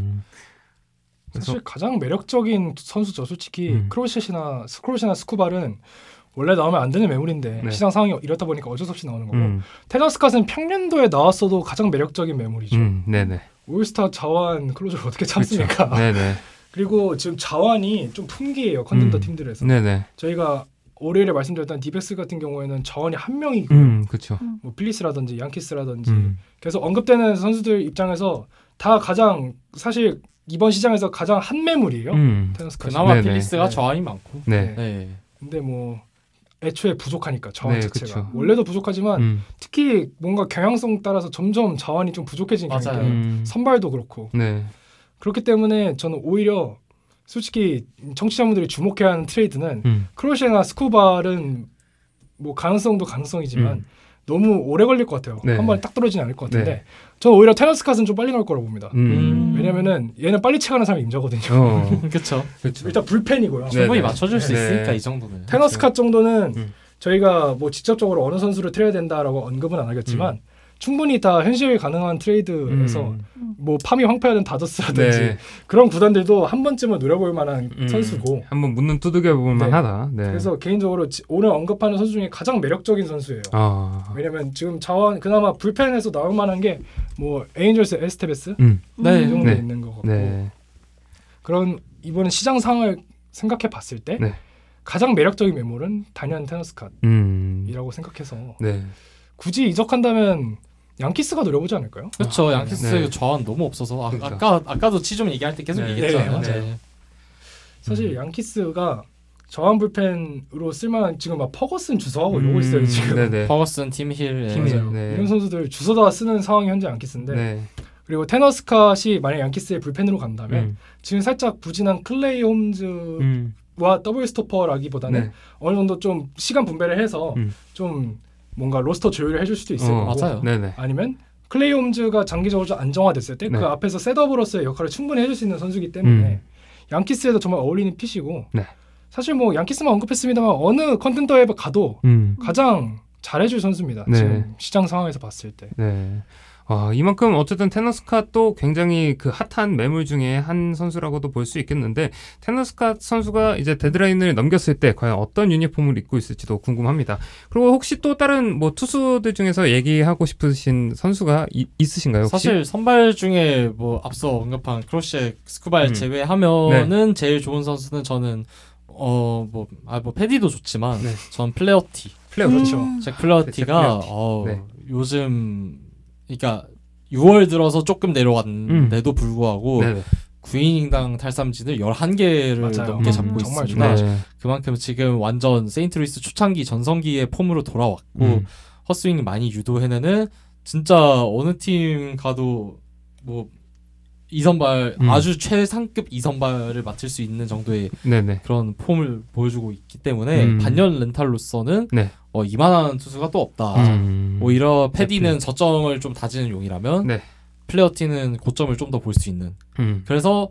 사실 가장 매력적인 선수죠. 솔직히 크로시나 스쿠발은 원래 나오면 안 되는 매물인데 시장 상황이 이렇다 보니까 어쩔 수 없이 나오는 거고 테너 스캇은 평년도에 나왔어도 가장 매력적인 매물이죠. 올스타 자완 클로저를 어떻게 참습니까? 그리고 지금 자완이 좀 풍기예요. 컨텐더 팀들에서. 저희가 올해를 말씀드렸던 디백스 같은 경우에는 자완이 한 명이고 뭐 필리스라든지 양키스라든지 계속 언급되는 선수들 입장에서 다 가장 사실 이번 시장에서 가장 한 매물이에요. 테너 스캇이. 그나마 필리스가 자완이 많고. 근데 뭐 애초에 부족하니까 자완 자체가. 원래도 부족하지만 특히 뭔가 경향성 따라서 점점 자완이 좀 부족해지는 경향이 선발도 그렇고. 그렇기 때문에 저는 오히려 솔직히 청취자분들이 주목해야 하는 트레이드는 크로시나 스쿠발은 뭐 가능성도 가능성이지만 너무 오래 걸릴 것 같아요. 한 번에 딱 떨어지지 않을 것 같은데 저는 오히려 테너 스캇은 좀 빨리 나올 거라고 봅니다. 왜냐면은 얘는 빨리 채가는 사람이 임자거든요. 그렇죠. 일단 불펜이고요. 충분히 맞춰줄 수 있으니까 이 정도는. 테너 스캇 정도는 저희가 뭐 직접적으로 어느 선수를 트레이드 된다라고 언급은 안 하겠지만 충분히 다 현실 가능한 트레이드에서 뭐 팜이 황폐하던 다저스라든지 그런 구단들도 한 번쯤은 노려볼 만한 선수고 한번 문은 두들겨볼 만하다. 그래서 개인적으로 오늘 언급하는 선수 중에 가장 매력적인 선수예요. 왜냐면 지금 자원 그나마 불펜에서 나올 만한 게 뭐 에인절스 에스테베스 이 정도 있는 것 같고 그런 이번 시장 상황을 생각해 봤을 때 가장 매력적인 매물은 단연 테너 스캇이라고 생각해서 굳이 이적한다면 양키스가 노려보지 않을까요? 그렇죠. 양키스 저항 너무 없어서 아까도 치좀 얘기할 때 계속 얘기했잖아요. 사실 양키스가 저항 불펜으로 쓸만한 지금 막 퍼거슨 주소하고 이러고 있어요 지금. 퍼거슨, 팀힐, 이런 선수들 주소다 쓰는 상황이 현재 양키스인데. 그리고 테너 스캇이 만약 양키스의 불펜으로 간다면 지금 살짝 부진한 클레이 홈즈와 더블 스토퍼라기보다는 어느 정도 좀 시간 분배를 해서 좀 뭔가 로스터 조율을 해줄 수도 있을 거고 맞아요. 아니면 클레이 홈즈가 장기적으로 좀 안정화됐을 때 그 앞에서 셋업으로서의 역할을 충분히 해줄 수 있는 선수이기 때문에 양키스에도 정말 어울리는 핏이고 사실 뭐 양키스만 언급했습니다만 어느 컨텐더에 가도 가장 잘해줄 선수입니다. 지금 시장 상황에서 봤을 때. 이만큼 어쨌든 테너 스캇도 굉장히 그 핫한 매물 중에 한 선수라고도 볼 수 있겠는데 테너 스캇 선수가 이제 데드라인을 넘겼을 때 과연 어떤 유니폼을 입고 있을지도 궁금합니다. 그리고 혹시 또 다른 뭐 투수들 중에서 얘기하고 싶으신 선수가 있으신가요? 혹시? 사실 선발 중에 뭐 앞서 언급한 크로셰, 스쿠발 제외하면은 제일 좋은 선수는 저는 패디도 좋지만 전 플레어티. 그렇죠. 잭 플레어티가 요즘 그러니까 6월 들어서 조금 내려왔는데도 불구하고 9이닝당 탈삼진을 11개를 넘게 잡고 있습니다. 그만큼 지금 완전 세인트루이스 초창기 전성기의 폼으로 돌아왔고 헛스윙 많이 유도해내는 진짜 어느 팀 가도 뭐 2선발 아주 최상급 2선발을 맡을 수 있는 정도의 그런 폼을 보여주고 있기 때문에 반년 렌탈로서는 이만한 투수가 또 없다. 오히려 패디는 저점을 좀 다지는 용이라면 플레어티는 고점을 좀 더 볼 수 있는. 그래서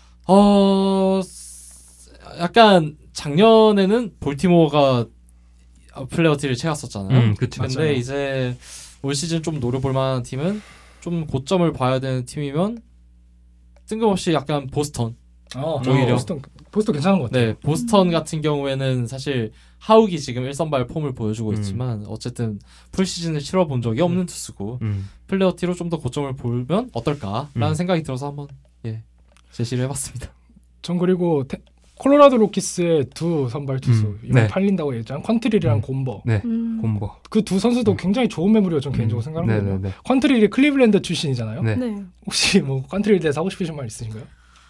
약간 작년에는 볼티모어가 플레어티를 채웠었잖아요. 근데 이제 올 시즌 좀 노려볼 만한 팀은 좀 고점을 봐야 되는 팀이면 뜬금없이 약간 보스턴. 오히려 보스턴 괜찮은 것 같아요. 보스턴 같은 경우에는 사실 하욱이 지금 1선발 폼을 보여주고 있지만 어쨌든 풀시즌을 치러본 적이 없는 투수고 플레어티로 좀 더 고점을 보면 어떨까라는 생각이 들어서 한번 제시를 해봤습니다. 전 그리고 콜로라도 로키스의 두 선발 투수 이번 팔린다고 얘기했잖아요. 퀀트릴이랑 곰버. 곰버. 그 두 선수도 굉장히 좋은 매물이라고 저는 개인적으로 생각하거든요. 퀀트릴이 클리블랜드 출신이잖아요. 혹시 뭐 퀀트릴 대해서 하고 싶으신 말 있으신가요?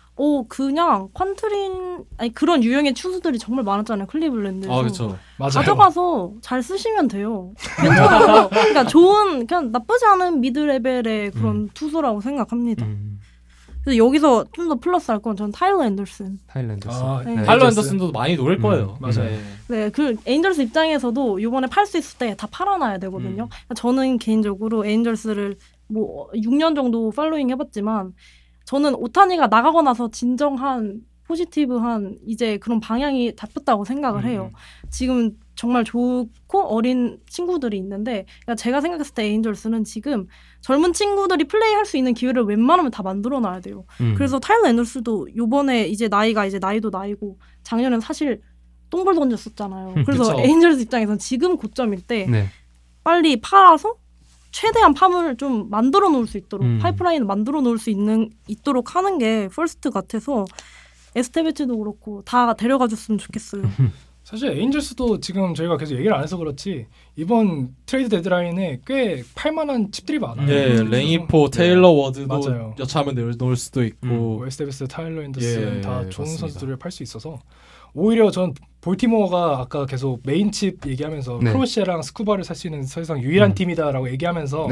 그냥 퀀트린 그런 유형의 투수들이 정말 많았잖아요. 클리블랜드에서. 그렇죠. 가져가서 잘 쓰시면 돼요. 괜찮아요. 그러니까 그냥 나쁘지 않은 미드 레벨의 그런 투수라고 생각합니다. 그래서 여기서 좀 더 플러스할 건 전 타일러 앤더슨. 타일러 앤더슨도 많이 노릴 거예요. 맞아요. 그 에인절스 입장에서도 이번에 팔 수 있을 때 다 팔아놔야 되거든요. 저는 개인적으로 에인절스를 뭐 6년 정도 팔로잉 해봤지만 저는 오타니가 나가고 나서 진정한 포지티브한 이제 그런 방향이 잡혔다고 생각을 해요. 지금 정말 좋고 어린 친구들이 있는데 그러니까 제가 생각했을 때 에인절스는 지금 젊은 친구들이 플레이할 수 있는 기회를 웬만하면 다 만들어놔야 돼요. 그래서 타일러 앤더슨도 이번에 이제 나이도 나이고 작년엔 사실 똥볼 던졌었잖아요. 그래서 그쵸. 에인절스 입장에서는 지금 고점일 때 빨리 팔아서 최대한 팜을 좀 만들어 놓을 수 있도록 파이프라인을 만들어 놓을 수 있도록 하는 게 퍼스트 같아서 에스테베츠도 그렇고 다 데려가 줬으면 좋겠어요. 사실 에인절스도 지금 저희가 계속 얘기를 안 해서 그렇지 이번 트레이드 데드라인에 꽤 팔만한 칩들이 많아요. 레이포, 테일러 워드도 여차하면 넣을 수도 있고 에스테베스, 타일러 앤더슨 다 좋은 맞습니다. 선수들을 팔 수 있어서 오히려 전 볼티모어가 아까 계속 메인 칩 얘기하면서 크로셰랑 스쿠바를 살 수 있는 사실상 유일한 팀이다라고 얘기하면서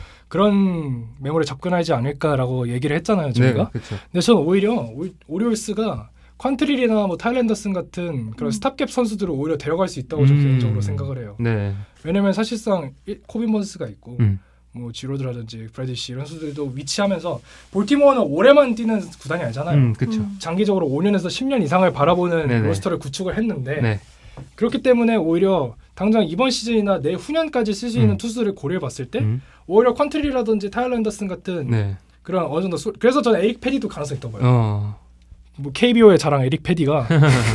그런 매물에 접근하지 않을까라고 얘기를 했잖아요, 저희가. 근데 저는 오히려 오리올스가 퀀트릴이나 뭐 타일러 앤더슨 같은 그런 스탑캡 선수들을 오히려 데려갈 수 있다고 저는 개인적으로 생각을 해요. 왜냐면 사실상 코빈 번스가 있고 뭐 지로드라든지 브래디시 이런 선수들도 위치하면서 볼티모어는 올해만 뛰는 구단이 아니잖아요. 장기적으로 5년에서 10년 이상을 바라보는 로스터를 구축을 했는데 그렇기 때문에 오히려 당장 이번 시즌이나 내후년까지 쓸 수 있는 투수들을 고려해봤을 때 오히려 퀀트릴이라든지 타일러 앤더슨 같은 그런 어느 정도 그래서 저는 에릭 패디도 가능성이 있다고 봐요. 뭐 KBO의 자랑 에릭 패디가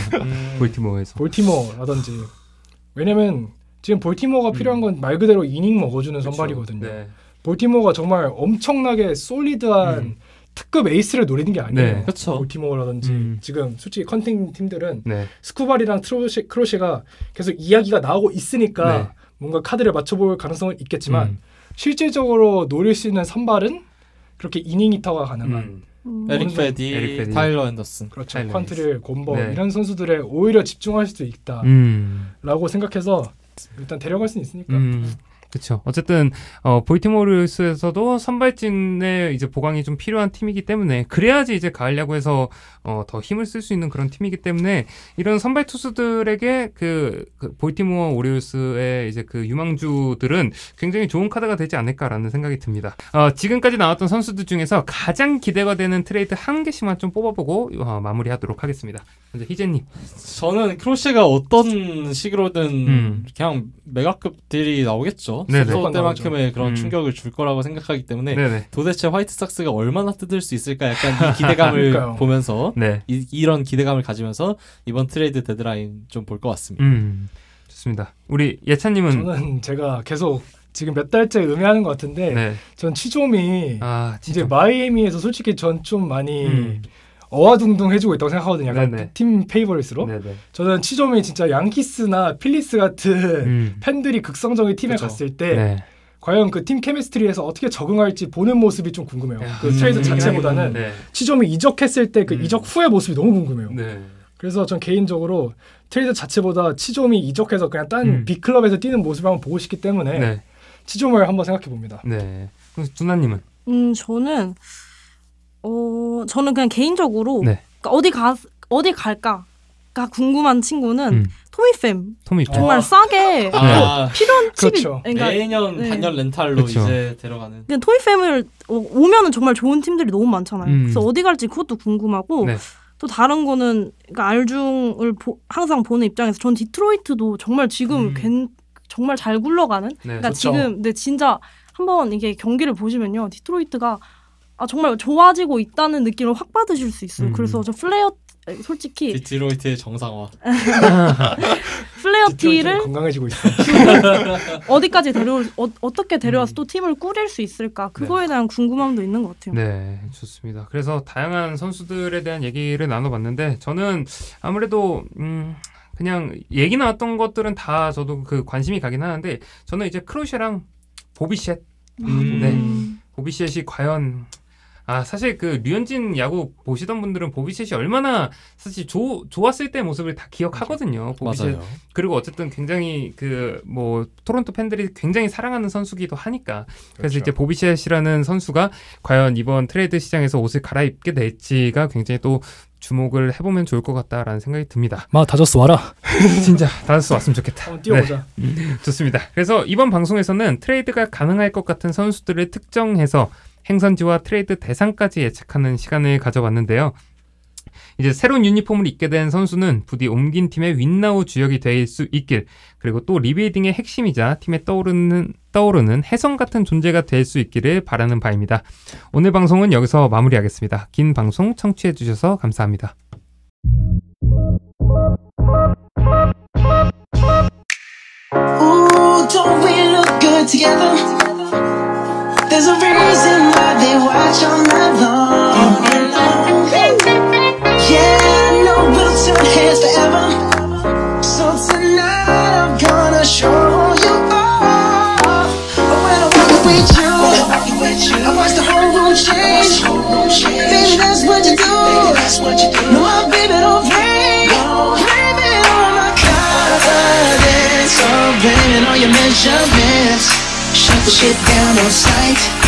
볼티모어라든지 왜냐면 지금 볼티모어가 필요한 건 말 그대로 이닝 먹어주는 선발이거든요. 볼티모어가 정말 엄청나게 솔리드한 특급 에이스를 노리는 게 아니에요. 볼티모어라든지 지금 솔직히 컨팅 팀들은 스쿠발이랑 크로셰가 계속 이야기가 나오고 있으니까 뭔가 카드를 맞춰볼 가능성은 있겠지만 실질적으로 노릴 수 있는 선발은 그렇게 이닝 히터가 가능한 에릭 페디, 타일러 앤더슨, 그렇죠. 퀀트릴, 곰버 네. 이런 선수들에 오히려 집중할 수도 있다라고 생각해서 일단 데려갈 수는 있으니까. 그렇죠. 어쨌든 볼티모어에서도 선발진의 이제 보강이 좀 필요한 팀이기 때문에 그래야지 이제 가을 야구에서 더 힘을 쓸 수 있는 그런 팀이기 때문에 이런 선발 투수들에게 그 볼티모어 오리올스의 이제 그 유망주들은 굉장히 좋은 카드가 되지 않을까라는 생각이 듭니다. 지금까지 나왔던 선수들 중에서 가장 기대가 되는 트레이드 한 개씩만 좀 뽑아보고 마무리하도록 하겠습니다. 먼저 희재님. 저는 크로시가 어떤 식으로든 그냥 메가급 딜이 나오겠죠. 소속 때만큼의 그런 충격을 줄 거라고 생각하기 때문에 네네. 도대체 화이트삭스가 얼마나 뜯을 수 있을까 약간 이 기대감을 보면서 네. 이런 기대감을 가지면서 이번 트레이드 데드라인 좀 볼 것 같습니다. 좋습니다. 우리 예찬님은 저는 제가 계속 지금 몇 달째 의미하는 것 같은데 네. 전 치조미 이제 마이애미에서 솔직히 전 좀 많이 어와둥둥해주고 있다고 생각하거든요. 약간 네네. 팀 페이버릿으로. 네네. 저는 치조미 진짜 양키스나 필리스 같은 팬들이 극성적인 팀에 그쵸. 갔을 때 네. 과연 그 팀 케미스트리에서 어떻게 적응할지 보는 모습이 좀 궁금해요. 그 트레이드 자체보다는 네. 치조미 이적했을 때 그 이적 후의 모습이 너무 궁금해요. 네. 그래서 전 개인적으로 트레이드 자체보다 치조미 이적해서 그냥 딴 빅클럽에서 뛰는 모습을 한번 보고 싶기 때문에 네. 치조미를 한번 생각해 봅니다. 네. 그럼 두나님은? 저는 그냥 개인적으로 네. 그러니까 어디 갈까가 궁금한 친구는 토미팸 정말 싸게 필요한 칩이 그렇죠. 그러니까, 매년 네. 단년 렌탈로 그렇죠. 이제 데려가는. 근데 토미팸을 오면은 정말 좋은 팀들이 너무 많잖아요. 그래서 어디 갈지 그것도 궁금하고 네. 또 다른 거는 그러니까 알중을 항상 보는 입장에서 전 디트로이트도 정말 지금 정말 잘 굴러가는. 네. 그러니까 그렇죠. 지금 네 진짜 한번 이게 경기를 보시면요 디트로이트가 정말 좋아지고 있다는 느낌을 확 받으실 수 있어요. 그래서 저 플레이어 솔직히 디트로이트의 정상화. 플레이어 T를 건강해지고 있어. 어디까지 어떻게 데려와서 또 팀을 꾸릴 수 있을까? 그거에 대한 궁금함도 있는 것 같아요. 네, 좋습니다. 그래서 다양한 선수들에 대한 얘기를 나눠봤는데 저는 아무래도 그냥 얘기 나왔던 것들은 다 저도 그 관심이 가긴 하는데 저는 이제 크로시랑 보비셋, 네, 보비셋이 과연 사실 그 류현진 야구 보시던 분들은 보비셋이 얼마나 사실 좋았을 때 모습을 다 기억하거든요. 보비셋. 맞아요. 그리고 어쨌든 굉장히 그 뭐 토론토 팬들이 굉장히 사랑하는 선수기도 하니까. 그래서 그렇죠. 이제 보비셋이라는 선수가 과연 이번 트레이드 시장에서 옷을 갈아입게 될지가 굉장히 또 주목을 해보면 좋을 것 같다라는 생각이 듭니다. 다저스 와라. 진짜 다저스 왔으면 좋겠다. 뛰어보자. 네. 좋습니다. 그래서 이번 방송에서는 트레이드가 가능할 것 같은 선수들을 특정해서 행선지와 트레이드 대상까지 예측하는 시간을 가져봤는데요. 이제 새로운 유니폼을 입게 된 선수는 부디 옮긴 팀의 윈나우 주역이 될 수 있길, 그리고 또 리빌딩의 핵심이자 팀에 떠오르는 혜성 같은 존재가 될 수 있기를 바라는 바입니다. 오늘 방송은 여기서 마무리하겠습니다. 긴 방송 청취해 주셔서 감사합니다. Ooh, don't we look good together? There's a reason why they watch all night long. Yeah, I know we'll turn heads forever. So tonight I'm gonna show you all. When I walk with you, I watch the whole room change. Baby, that's what you do. No, my baby don't play. Blame it on my confidence. So blame it on your measurements. Shut the shit down on sight.